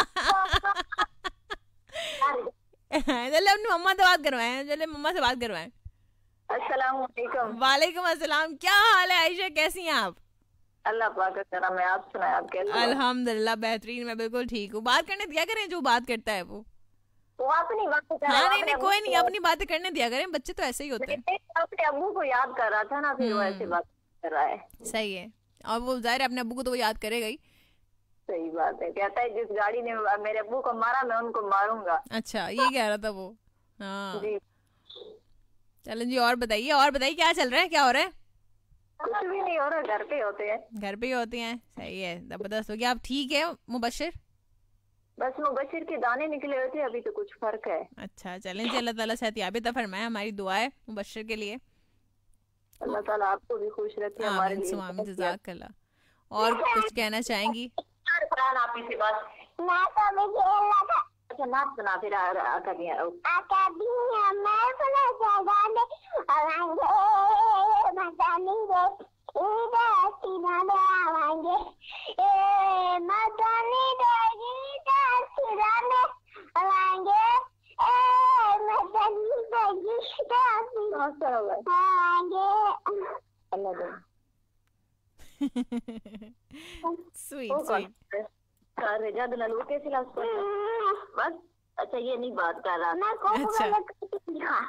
चले अपनी मम्मा से बात करवाएं, चले मम्मा से बात करवाएं। अस्सलाम वालेकुम। वालेकुम अस्सलाम। क्या हाल है आयशा, कैसी हैं आप? अल्लाह पाक का करम है, आप सुनाएं आप कैसे हो? अल्हम्दुलिल्लाह बेहतरीन, मैं बिल्कुल ठीक हूँ। बात करने दिया करें, जो बात करता है वो अपनी बात कर रहा है। हाँ नहीं कोई नहीं, अपनी बातें करने दिया करें, बच्चे तो ऐसे ही होते हैं। अपने अब्बू को याद कर रहा था ना, फिर वो ऐसी बात कर रहा है। सही है, और वो जाहिर है अपने अब्बू को तो वो याद करेगा ही। सही बात है, कहता है जिस गाड़ी ने मेरे अब्बू को मारा मैं उनको मारूंगा। अच्छा, ये कह रहा था वो। हाँ जी। चलो जी, और बताइए क्या चल रहा है, क्या हो रहा है? कुछ भी नहीं हो रहा, घर पे होते हैं। घर पे ही होती हैं, सही है, जबरदस्त हो गया। आप ठीक है मुबशिर? बस मुबशिर के दाने निकले हुए थे, अभी तो कुछ फर्क है। अच्छा, चलें जी, अल्लाह ताला सेहतियाबी अता फरमाए, हमारी दुआ है मुबशिर के लिए। अल्लाह ताला आपको भी खुश रखे, हमारे लिए। जज़ाकल्लाह। और कुछ कहना चाहेंगी? आप इसी बात मैं तो अभी खेल रहा था। अच्छा, नाच सुना फिर आका भी है। आका भी है, मैं सुना गाने आवांगे मचानी रे इधर सीना में आवांगे ए मचानी रे इधर सीना में आवांगे ए मचानी रे इधर सीना में आवांगे। अल्लाह स्वीट कर जद ललू कैसी लगती है बस। अच्छा, ये नहीं बात कर रहा ना। अच्छा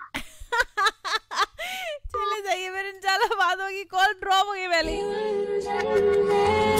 चले जाइए, फिर इंशाल्लाह बात होगी। कॉल ड्रॉप हो गई पहले।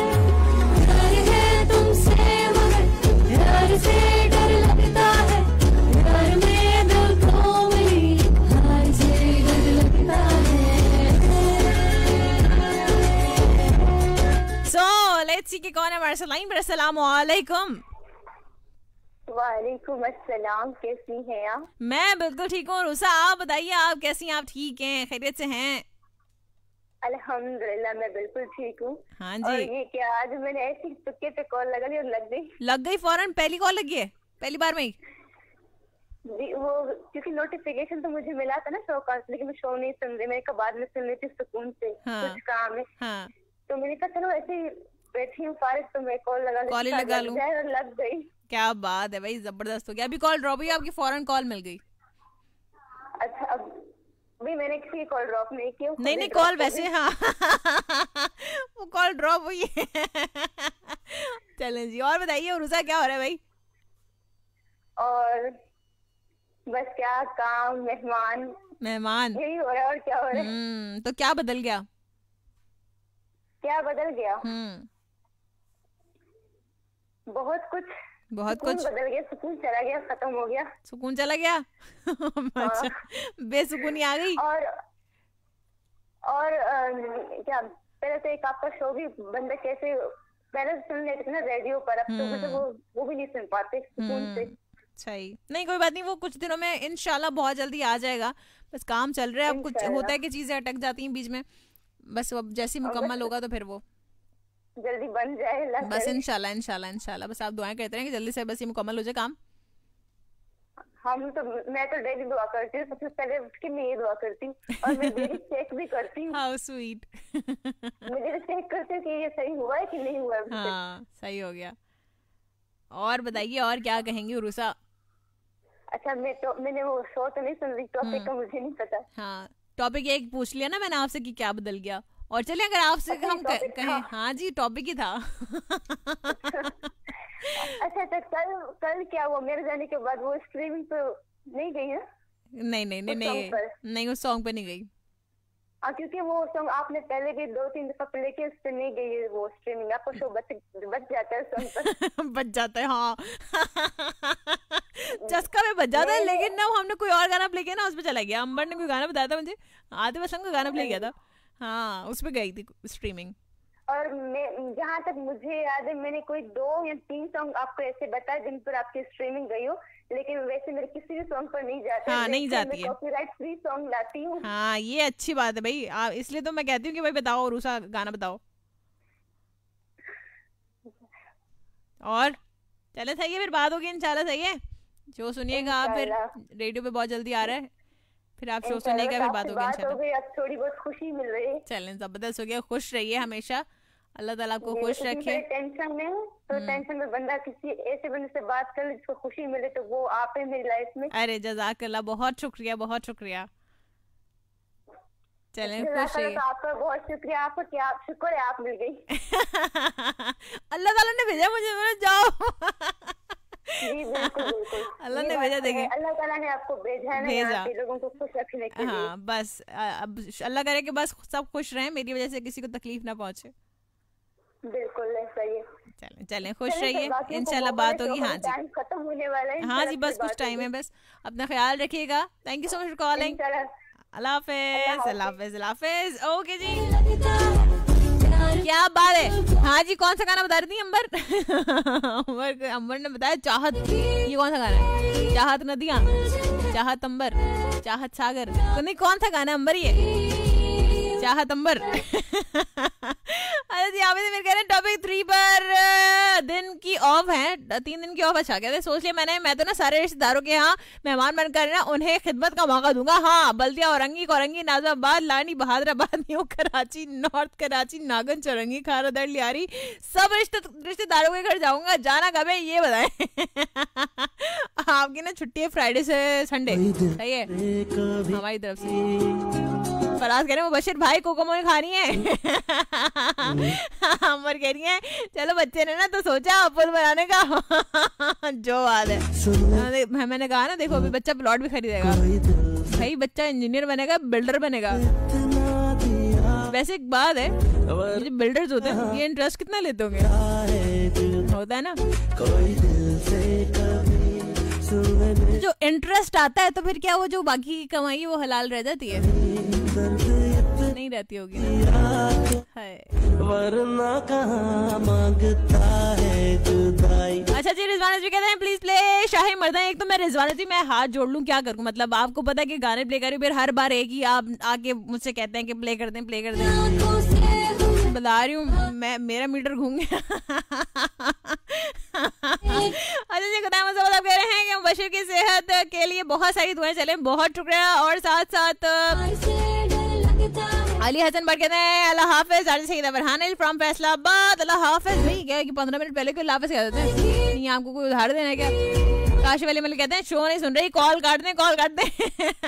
लेट्स सी कि कौन है हमारे लाइन पर। अस्सलाम वालेकुम। वालेकुम अस्सलाम, कैसी हैं आप? मैं बिल्कुल ठीक हूँ। रुसा, आप बताइए, आप कैसी हैं? आप ठीक हैं, खैरियत से हैं? अल्हम्दुलिल्लाह मैं बिल्कुल ठीक हूँ। हाँ और जी। ये क्या, आज मैंने ऐसी तुक्के पे कॉल लगा दी और लग गई फौरन, पहली कॉल लगी है, पहली बार में ही जी। वो क्योंकि नोटिफिकेशन तो मुझे मिला था ना शो का, लेकिन मैं शो नहीं सुन रही, मैंने कहा बाद में सुन लेती सुकून से। हाँ। कुछ काम है। हाँ। तो मैंने कहा चलो ऐसे ही बैठी हूँ फारिग, तो मैं कॉल लगा लूं और लग गई। क्या बात है भाई, जबरदस्त हो गया। अभी कॉल ड्रॉप हुई, आपकी फौरन कॉल मिल गई। अच्छा, अब भी मैंने किसी की कॉल ड्रॉप नहीं की। नहीं कॉल वैसे, हाँ वो कॉल ड्रॉप हुई है। चलें जी, और बताइए रुसा, क्या हो रहा है भाई? और बस क्या काम, मेहमान यही हो रहा है, और क्या हो रहा है? तो क्या बदल गया? क्या बदल गया? बहुत कुछ बदल गया। सुकून चला गया, खत्म हो गया। सुकून चला गया। अच्छा, बेसुकूनी आ गई। और क्या, पहले तो एक आपका शो भी बंद, कैसे पहले सुन लेते थे ना रेडियो पर, अब तो मतलब वो भी नहीं सुन पाते सुकून से। सही, नहीं कोई बात नहीं, वो कुछ दिनों में इंशाल्लाह बहुत जल्दी आ जाएगा। बस काम चल रहा है, अब कुछ होता है कि चीजें अटक जाती हैं बीच में, बस अब जैसे मुकम्मल होगा तो फिर वो जल्दी बन जाए। बस इंशाल्लाह, बस आप दुआएं करते रहें कि जल्दी से बस ये मुकम्मल हो जाए काम। मैं तो डेली दुआ करती हूँ, सबसे पहले उठ के मैं ये दुआ करती हूँ और मैं डेली चेक भी करती हूँ। How sweet. मैं डेली चेक करती हूँ कि ये सही हुआ है कि नहीं हुआ है। हाँ सही हो गया। और बताइए और क्या कहेंगी उरुसा? अच्छा मैंने वो शो तो नहीं सुन रही, टॉपिक का मुझे नहीं पता। हाँ टॉपिक एक पूछ लिया ना मैंने आपसे कि क्या बदल गया, और चलिए अगर आपसे हम कहें। हाँ जी टॉपिक ही था। अच्छा कल क्या हुआ? मेरे जाने के बाद वो स्ट्रीमिंग पे नहीं गई है? नहीं उस सॉन्ग पे नहीं गई। क्योंकि वो सॉन्ग आपने पहले भी 2-3 दफा प्ले किया, उस पे नहीं गई है वो स्ट्रीमिंग। आपको शो बच जाता है सॉन्ग पर। बच जाता है हाँ। चस्का में बच जाता है, लेकिन ना हमने कोई और गाना प्ले किया ना उस पे चला गया। अंबर ने कोई गाना बताया था मुझे, आतिफ असलम का गाना प्ले किया था, हाँ उस पे गई थी स्ट्रीमिंग। और मैं जहाँ तक मुझे याद है मैंने कोई 2 या 3 सॉन्ग आपको ऐसे बताए जिन पर आपकी स्ट्रीमिंग गई हो, लेकिन वैसे मेरे किसी भी सॉन्ग पर नहीं जाता। हाँ नहीं जाती है, कॉपीराइट फ्री सॉन्ग लाती हूँ। हाँ ये अच्छी बात है भाई, इसलिए तो मैं कहती हूँ कि भाई बताओ उरुसा गाना बताओ। और चले सही है, फिर बात होगी इंशाल्लाह। सही है, शो सुनिएगा आप, फिर रेडियो पे बहुत जल्दी आ रहा है, फिर आप शो सुनिएगा, फिर बात होगी इंशाल्लाह। अब थोड़ी बहुत खुशी मिल रही है। चलें जबरदस्त हो गया, खुश रहिए हमेशा, अल्लाह ताला आपको खुश रखे। टेंशन में तो टेंशन में बंदा किसी ऐसे बंदे से बात कर ले जिसको खुशी मिले, तो वो आप है मेरी लाइफ में। अरे जज़ाकल्लाह, बहुत शुक्रिया बहुत शुक्रिया। चलें खुश रहिए। आपका बहुत शुक्रिया, आपको क्या शुक्र है आप मिल गई। अल्लाह ताला ने भेजा मुझे, जाओ। जी बिल्कुल अल्लाह ने भेजा, देखिए अल्लाह ताला ने आपको भेजा है ना यहाँ पे लोगों को खुश रखने के लिए। हाँ बस अब अल्लाह करे कि बस सब खुश रहें, मेरी वजह से किसी को तकलीफ ना पहुँचे। बिल्कुल सही है। चलें खुश रहिए, इंशाल्लाह बात होगी। हाँ जी खत्म होने वाला है। हाँ जी बस कुछ टाइम है, बस अपना ख्याल रखिएगा। Thank you so much for calling. अल्लाह हाफिज अल्लाह हाफिज अल्लाह हाफिज। ओके जी क्या बात है। हाँ जी कौन सा गाना बता रही थी अंबर? अंबर ने बताया चाहत। ये कौन सा गाना है? चाहत नदियाँ, चाहत अंबर, चाहत सागर, नहीं कौन सा गाना अंबर? ये चाहत अंबर। अरे जी आप मेरे कह रहे हैं टॉपिक 3 पर दिन की ऑफ है, 3 दिन की ऑफ। अच्छा कहते सोच लिया मैं तो ना सारे रिश्तेदारों के यहाँ मेहमान बनकर ना उन्हें खिदमत का मौका दूंगा। हाँ बल्दिया, औरंगी, कोरंगी, नाजाबाद, लानी, बहादुराबाद, न्यू कराची, नॉर्थ कराची, नागन, चौरंगी, खारादर, लियारी, सब रिश्तेदारों के घर जाऊंगा। जाना कब है ये बताएं। आपकी ना छुट्टी है फ्राइडे से संडे, सही है हमारी तरफ से। फराज कह रहे हैं मुबशिर भाई कोकोमोनी खानी है। अमर कह रही है चलो बच्चे ने ना तो सोचा पुल बनाने का। जो बात है, मैंने कहा ना देखो अभी बच्चा प्लॉट भी खरीदेगा भाई, बच्चा इंजीनियर बनेगा, बिल्डर बनेगा। वैसे एक बात है, ये बिल्डर्स होते हैं ये इंटरेस्ट कितना लेते होंगे? होता है ना जो इंटरेस्ट आता है, तो फिर क्या वो जो बाकी की कमाई वो हलाल रह जाती है? नहीं रहती होगी ना। वरना कहाँ मांगता है जुदाई। अच्छा जी रिजवाना जी कहते हैं प्लीज प्ले शाही मर्दां। एक तो मैं रिजवाना जी मैं हाथ जोड़ लूं, क्या करूं? मतलब आपको पता है कि गाने प्ले करूं, फिर हर बार एक ही आप आके मुझसे कहते हैं कि प्ले कर दें प्ले कर दें। बता रही हूँ मैं, मेरा मीटर घूम गया। अच्छा जी खुदा मतलब कह रहे हैं कि मुबशिर की सेहत के लिए बहुत सारी दुआएं चले, बहुत शुक्रिया। और साथ साथ अली हसन भट्ट कहते हैं अल्लाह हाफिज। आरजे सईदा फरहान फ्रॉम फैसलाबाद, अल्लाह हाफिज। भाई क्या कि 15 मिनट पहले कोई हाफिज कह देते हैं, नहीं आपको कोई उधार देना है क्या? काशी वाली मलिक कहते हैं शो नहीं सुन रही, कॉल काट दें कॉल काट दें।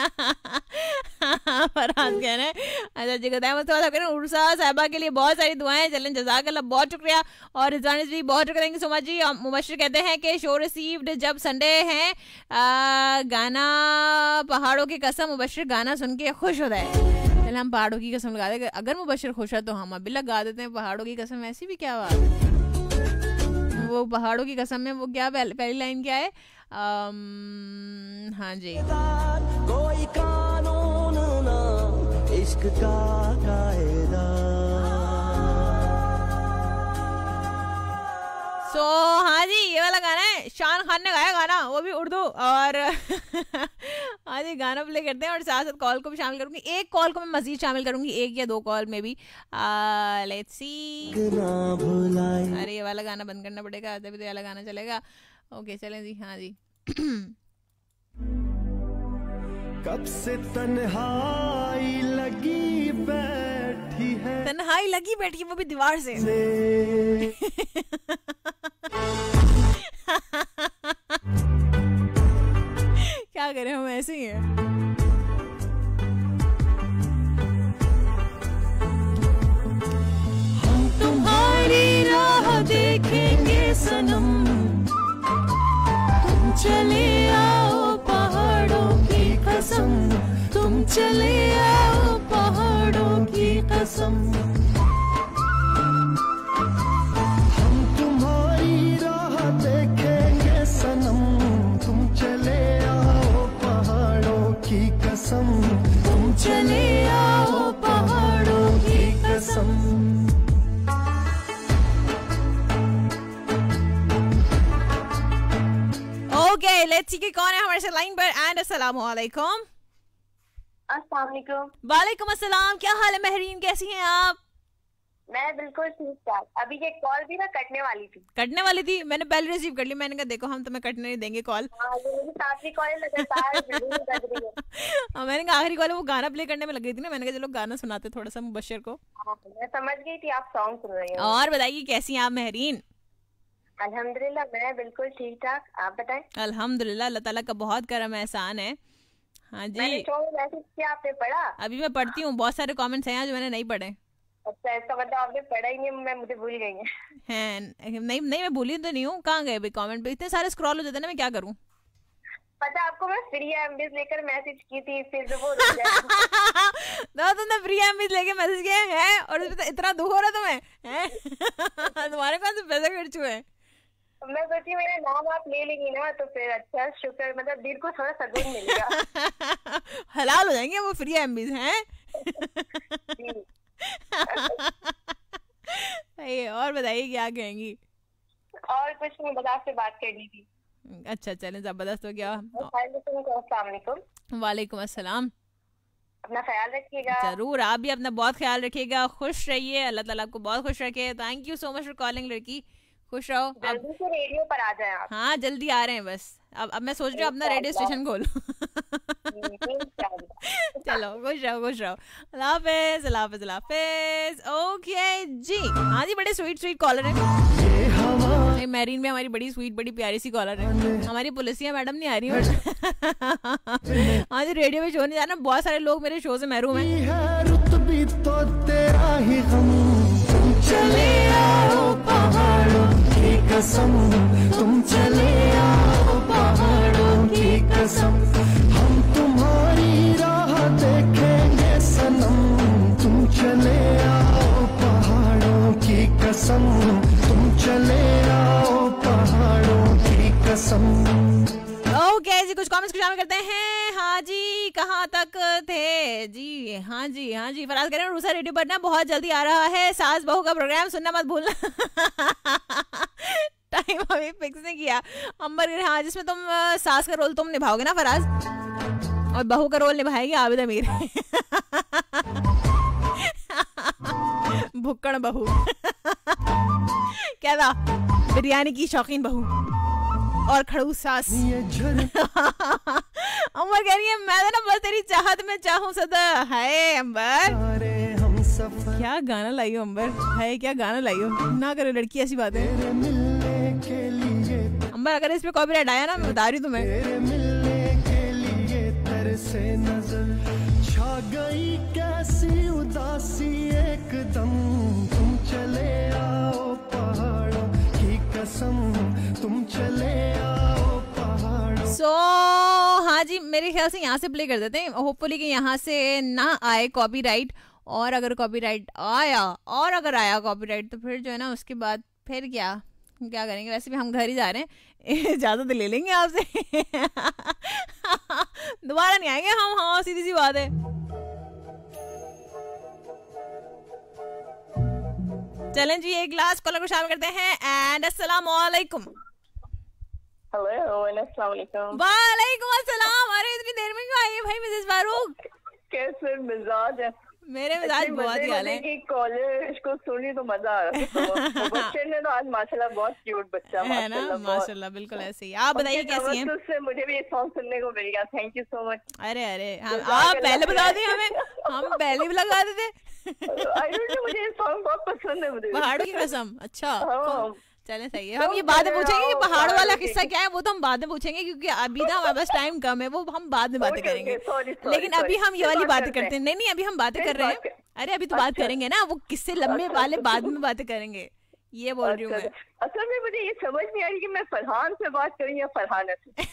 फरहान कह रहे हैं अच्छा जी करें उर्सा साहिबा के लिए बहुत सारी दुआएं चलें, जज़ाकल्लाह बहुत शुक्रिया। और रिजवाना जी बहुत शुक्रिया, थैंक यू सो मच जी। मुबशिर कहते हैं कि शो रिसीव्ड जब संडे है, गाना पहाड़ों की कसम, मुबशिर गाना सुन के खुश होता है। पहले हम पहाड़ों की कसम लगा देंगे, अगर मुबशिर खुश है तो हम अभी लगा देते हैं पहाड़ों की कसम। ऐसी भी क्या बात है? वो पहाड़ों की कसम में वो क्या पहली लाइन क्या है? हाँ जी कोई कानून ना इश्क का कायदा। हाँ जी ये वाला गाना है, शान खान ने गाया गाना, वो भी उर्दू। और हाँ जी गाना प्ले करते हैं और साथ साथ कॉल को भी शामिल करूंगी। एक कॉल को मैं मजीद शामिल करूंगी, 1 या 2 कॉल में भी। Let's see. अरे ये वाला गाना बंद करना पड़ेगा तभी तो ये वाला गाना चलेगा। ओके चलें जी। हाँ जी कब से तन्हाई लगी बैठी है, तन्हाई लगी बैठी वो भी दीवार से। क्या करें, हम ऐसे ही हैं। हम तुम्हारी राह देखेंगे सनम, तुम चले आओ पहाड़ों की कसम, तुम चले आओ पहाड़ों की कसम। हम तुम्हारी राह देखेंगे सनम, तुम चले आओ पहाड़ों की कसम, तुम चले आओ पहाड़ों की कसम। ओके, लेट्स सी कि कौन है हमारे साथ लाइन पर। एंड अस्सलाम वालेकुम। अस्सलाम वालेकुम। वालेकुम अस्सलाम। क्या हाल है महरीन, कैसी हैं आप? मैं बिल्कुल ठीक ठाक। अभी ये कॉल भी ना कटने वाली थी। कटने वाली थी, मैंने पहले रिसीव कर ली। मैंने कहा देखो हम तुम्हें कटने नहीं देंगे कॉल। ये मेरी सातवीं कॉल लगातार कट रही है। मैंने कहा आखिरी कॉल वो गाना प्ले करने में लग गई थी ना, मैंने कहा चलो गाना सुनाते थोड़ा सा मुबश्शिर को। मैं समझ गई थी आप सॉन्ग सुन रही हैं। और बताइए कैसी हैं आप महरीन? अल्हम्दुलिल्लाह मैं बिल्कुल ठीक ठाक, आप बताएं। अल्हम्दुलिल्लाह, अल्लाह ताला का बहुत करम एहसान है। हाँ जी, मैंने शो में मैसेज किया, आपने पढ़ा? अभी मैं पढ़ती हूँ, बहुत सारे कमेंट्स हैं जो मैंने नहीं पढ़े। अच्छा, इसका मतलब आपने पढ़ा ही नहीं, मैं मुझे भूल गई हैं। नहीं मैं भूली तो नहीं हूँ, कहाँ गए भाई कमेंट पे, इतने सारे स्क्रॉल हो जाते हैं ना, मैं क्या करूँ। पता आपको मैं फ्री एमबीज लेकर मैसेज की थी, फिर वो रुक गया। तुमने फ्री एमबीज लेके मैसेज किए हैं और इतना दुख हो रहा तुम्हें हैं? तुम्हारे पास तो पैसे खर्च हुए। मैं सोची मेरा नाम आप ले लेंगी ना तो फिर अच्छा शुक्र, मतलब दिल को थोड़ा सुकून मिलेगा। हलाल हो जाएंगे वो फ्री एमबीज हैं। और बताइए क्या कहेंगी? और कुछ नहीं, बजाज से बात करनी थी। अच्छा चलें, जबरदस्त हो गया। वालेकुम अस्सलाम। अपना ख्याल रखिएगा। जरूर, आप भी अपना बहुत ख्याल रखिएगा, खुश रहिए, अल्लाह ताला आपको बहुत खुश रखे। Thank you so much for calling लड़की, खुश रहो। जल्दी से रेडियो पर आ जाएं आप। हाँ जल्दी आ रहे हैं बस। अब मैं सोच रही हूँ अपना रेडियो स्टेशन खोल। चलो खुश रहो खुश रहो। अल्लाह हाफिज अल्लाह हाफिज अल्लाह हाफिज। ओके जी, हाँ जी, बड़े स्वीट स्वीट कॉलर है। मैरीन भी हमारी बड़ी स्वीट बड़ी प्यारी सी कॉलर है। हमारी पुलिसिया मैडम नहीं आ रही है। हाँ जी, रेडियो में शो नहीं जाना, बहुत सारे लोग मेरे शो से महरूम हैं। चले आओ पहाड़ों की कसम, तुम चले आओ पहाड़ों की कसम। हम तुम्हारी राह देखेंगे सनम, तुम चले आओ पहाड़ों की कसम, तुम चले आओ पहाड़ों की कसम। ओके जी, कुछ कमेंट्स शामिल करते हैं। हाँ जी, कहाँ तक थे जी? हाँ जी हाँ जी, फराज कह रहे हैं रूसा रेडियो पर ना बहुत जल्दी आ रहा है, सास बहू का प्रोग्राम सुनना मत भूलना। टाइम अभी फिक्स नहीं किया। अंबर कह रहे हाँ, जिसमें तुम सास का रोल तुम निभाओगे ना फराज, और बहू का रोल निभाएगी आबिद अमीर। भुक्कड़ बहू। क्या था? बिरयानी की शौकीन बहू और खड़ूस सास। अंबर कह रही है मैं ना बस तेरी चाहत में चाहूं सदा। हाय अंबर, क्या गाना लाई हो अंबर, है क्या गाना लाई हो, ना करे लड़की ऐसी बातें। अंबर अगर इस पे कॉपीराइट आया ना, मैं बता रही हूँ तुम्हें। छा गई कैसी उदासी एकदम, तुम चले आओ पहाड़ों की कसम, तुम चले आओ पहाड़ों। हाँ जी, मेरे ख्याल से यहाँ से प्ले कर देते हैं, होपफुली कि यहाँ से ना आए कॉपीराइट। और अगर कॉपीराइट आया, और अगर आया कॉपीराइट, तो फिर जो है ना उसके बाद फिर क्या करेंगे। वैसे भी हम घर ही जा रहे हैं, इजाजत ले लेंगे आपसे। दोबारा नहीं आएंगे हम। हाँ सीधी सी बात है। चलें जी, एक लास्ट कॉलर को शामिल करते हैं। एंड अस्सलाम वालेकुम। हेलो, अस्सलाम वालेकुम। वालेकुम अस्सलाम। अरे इतनी देर में क्यों आई है भाई मिसेस फारूक? कैसे मिजाज है? मेरे मिजाज बहुत ही हाल है कि कॉलेज को सुनी तो मजा आ रहा था। बच्चे ने तो आज माशाल्लाह बहुत क्यूट बच्चा है ना, माशाल्लाह बिल्कुल ऐसे ही। आप बताइए कैसी हैं? उससे मुझे भी ये सॉन्ग सुनने को मिल गया, थैंक यू सो मच। अरे आप पहले बता दें हमें, हम पहले भी लगा देते। मुझे ये सॉन्ग बहुत पसंद है, मुझे पहाड़ों की कसम। अच्छा चले सही है, हम ये बाद में पूछेंगे कि पहाड़ वाला किस्सा क्या है, वो तो हम बाद में पूछेंगे क्योंकि अभी ना हमारे पास टाइम कम है, वो हम बाद में बातें करेंगे। लेकिन अभी हम ये वाली बातें करते हैं। नहीं अभी हम बातें कर रहे हैं। अरे अभी तो बात करेंगे ना, वो किस्से लंबे वाले बाद में बातें करेंगे, ये बोल रही हूँ मैं। असल में मुझे ये समझ नहीं आ रही कि मैं फरहान से बात करूँ या फरहाना से।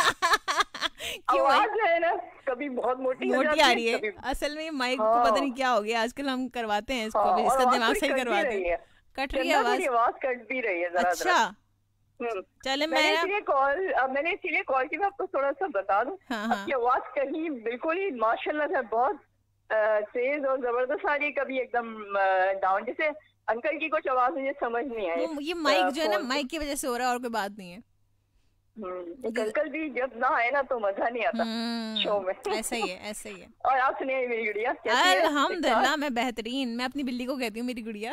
आवाज है ना कभी बहुत मोटी आ रही है। असल में माइक को पता नहीं क्या हो गया, आजकल हम करवाते हैं इसको, इसका दिमाग सही करवाते हैं। कट रही है आवाज, कट भी रही है जरा। अच्छा चले मैंने इसीलिए कॉल की, मैं आपको थोड़ा सा बता दूं। आपकी आवाज कहीं बिल्कुल ही माशाल्लाह से बहुत तेज और जबरदस्त आ रही है, कभी एकदम डाउन। जैसे अंकल की कुछ आवाज मुझे समझ नहीं आई। ये माइक जो है ना, माइक की वजह से हो रहा है और कोई बात नहीं है। अंकल भी जब ना आए ना तो मजा नहीं आता शो में। ऐसा ही है। और आप सुनिए मेरी गुड़िया अल्हम्दुलिल्लाह, मैं बेहतरीन। मैं अपनी बिल्ली को कहती हूँ मेरी गुड़िया।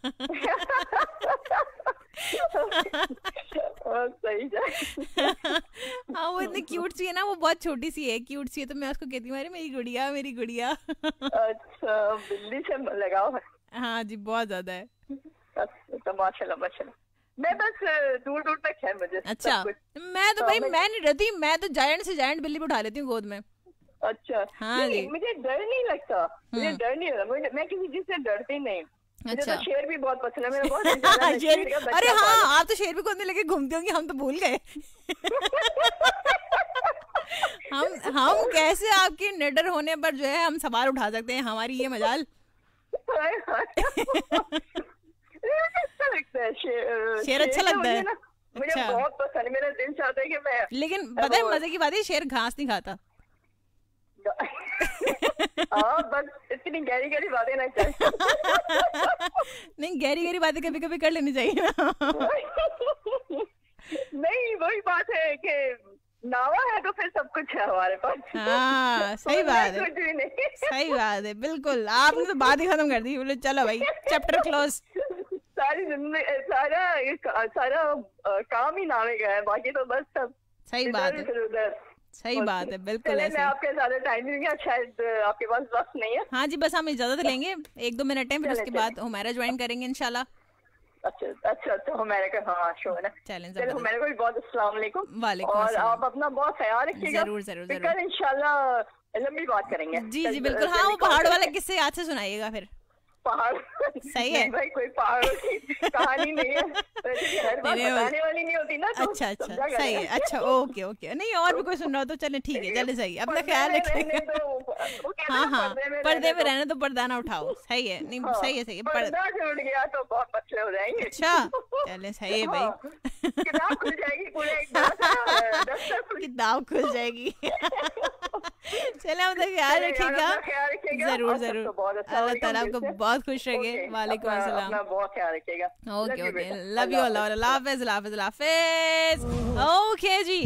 सही हाँ वो इतनी क्यूट सी है ना, वो बहुत छोटी सी है, क्यूट सी है, तो मैं उसको कहती हूँ अरे मेरी गुड़िया। अच्छा बिल्ली से लगाओ है? हाँ जी बहुत ज्यादा है। तो माशाल्लाह मैं बस दूर तक है मुझे। अच्छा मैं तो भाई मैं नहीं रहती, मैं तो जायंट से जायंट बिल्ली उठा लेती हूँ गोद में। अच्छा हाँ जी, मुझे डर नहीं लगता, मुझे डर नहीं लगता, मैं किसी चीज से डरती नहीं। अच्छा तो शेर भी बहुत पसंद है, मेरा बहुत शेर। अरे हाँ आप तो शेर भी गोद में लेके घूमती होंगी, हम तो भूल गए। हम कैसे आपके निडर होने पर जो है हम सवाल उठा सकते हैं, हमारी ये मजाल। अच्छा लगता है शेर अच्छा लगता है, मुझे बहुत पसंद है, मेरा दिल चाहता है कि मैं। लेकिन पता है मजे की बात है, शेर घास नहीं खाता। बस इतनी गहरी बातें ना चाहिए। नहीं गहरी बातें कभी कभी कर लेनी चाहिए ना। नहीं वही बात है कि नावा है तो फिर सब कुछ है हमारे पास। हाँ सही बात है, सही बात है बिल्कुल। आपने तो बात ही खत्म कर दी, बोले चलो भाई चैप्टर क्लोज। सारा काम ही नावे का है, बाकी तो बस सब सही बात है, सही बात है बिल्कुल ऐसे। मैं आपके ज्यादा टाइम नहीं, शायद आपके पास वक्त नहीं है। हाँ जी बस हम इजाजत लेंगे 1-2 मिनट है, फिर उसके बाद हमारा ज्वाइन करेंगे इंशाल्लाह। अच्छा हमारे का हाँ शो है ना। चलो हमारे को भी बहुत अस्सलाम वालेकुम। और आप अपना बहुत ख्याल रखिएगा। जरूर कल इंशाल्लाह लंबी बात करेंगे। जी बिल्कुल। हाँ वो पहाड़ वाला किस्से याद से सुनाइएगा फिर। पहाड़ सही है भाई, कोई पहाड़ों की कहानी नहीं है, हर बात बताने वाली नहीं होती ना। अच्छा सही है। अच्छा ओके नहीं और भी कोई सुन रहा हो तो चले ठीक है, चले सही, अपना ख्याल रखिएगा। हाँ पर्दे में रहने तो पर्दा ना उठाओ। सही है, नहीं सही है पर्दा उठ गया तो बहुत मसले हो जाएंगे। अच्छा चले सही है भाई, किताब खुल जाएगी, किताब खुल जाएगी। चले अपना ख्याल रखिएगा। जरूर अल्लाह ताला आपको बहुत खुश रखे। वालेकुम अस्सलाम। बहुत ख्याल रखिएगा। ओके लव यू अल्लाह हाफिज। ओके जी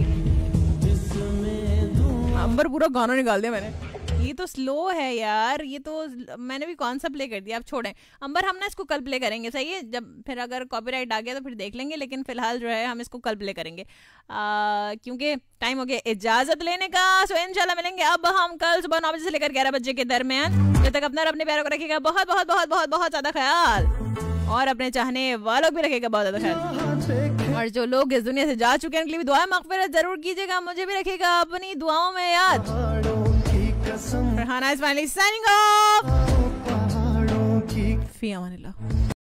अंबर पूरा गाना निकाल दिया मैंने। ये तो स्लो है यार, ये तो मैंने भी कौन सा प्ले कर दिया। आप छोड़ें अंबर, हम ना इसको कल प्ले करेंगे सही है, जब फिर अगर कॉपीराइट आ गया तो फिर देख लेंगे, लेकिन फिलहाल जो है हम इसको कल प्ले करेंगे क्योंकि टाइम हो गया इजाजत लेने का। सो इंशाल्लाह मिलेंगे अब हम कल सुबह 9 बजे से लेकर 11 बजे के दरमियान। जब तक अपना अपने प्यारों को रखिएगा बहुत बहुत बहुत बहुत बहुत ज्यादा ख्याल, और अपने चाहने वालों भी रखिएगा बहुत ज्यादा ख्याल। और जो लोग इस दुनिया से जा चुके हैं उनके लिए भी दुआ मग़फ़िरत जरूर कीजिएगा, मुझे भी रखिएगा अपनी दुआओं में याद। Farhana Ismaili signing off. फी अमानिल्लाह।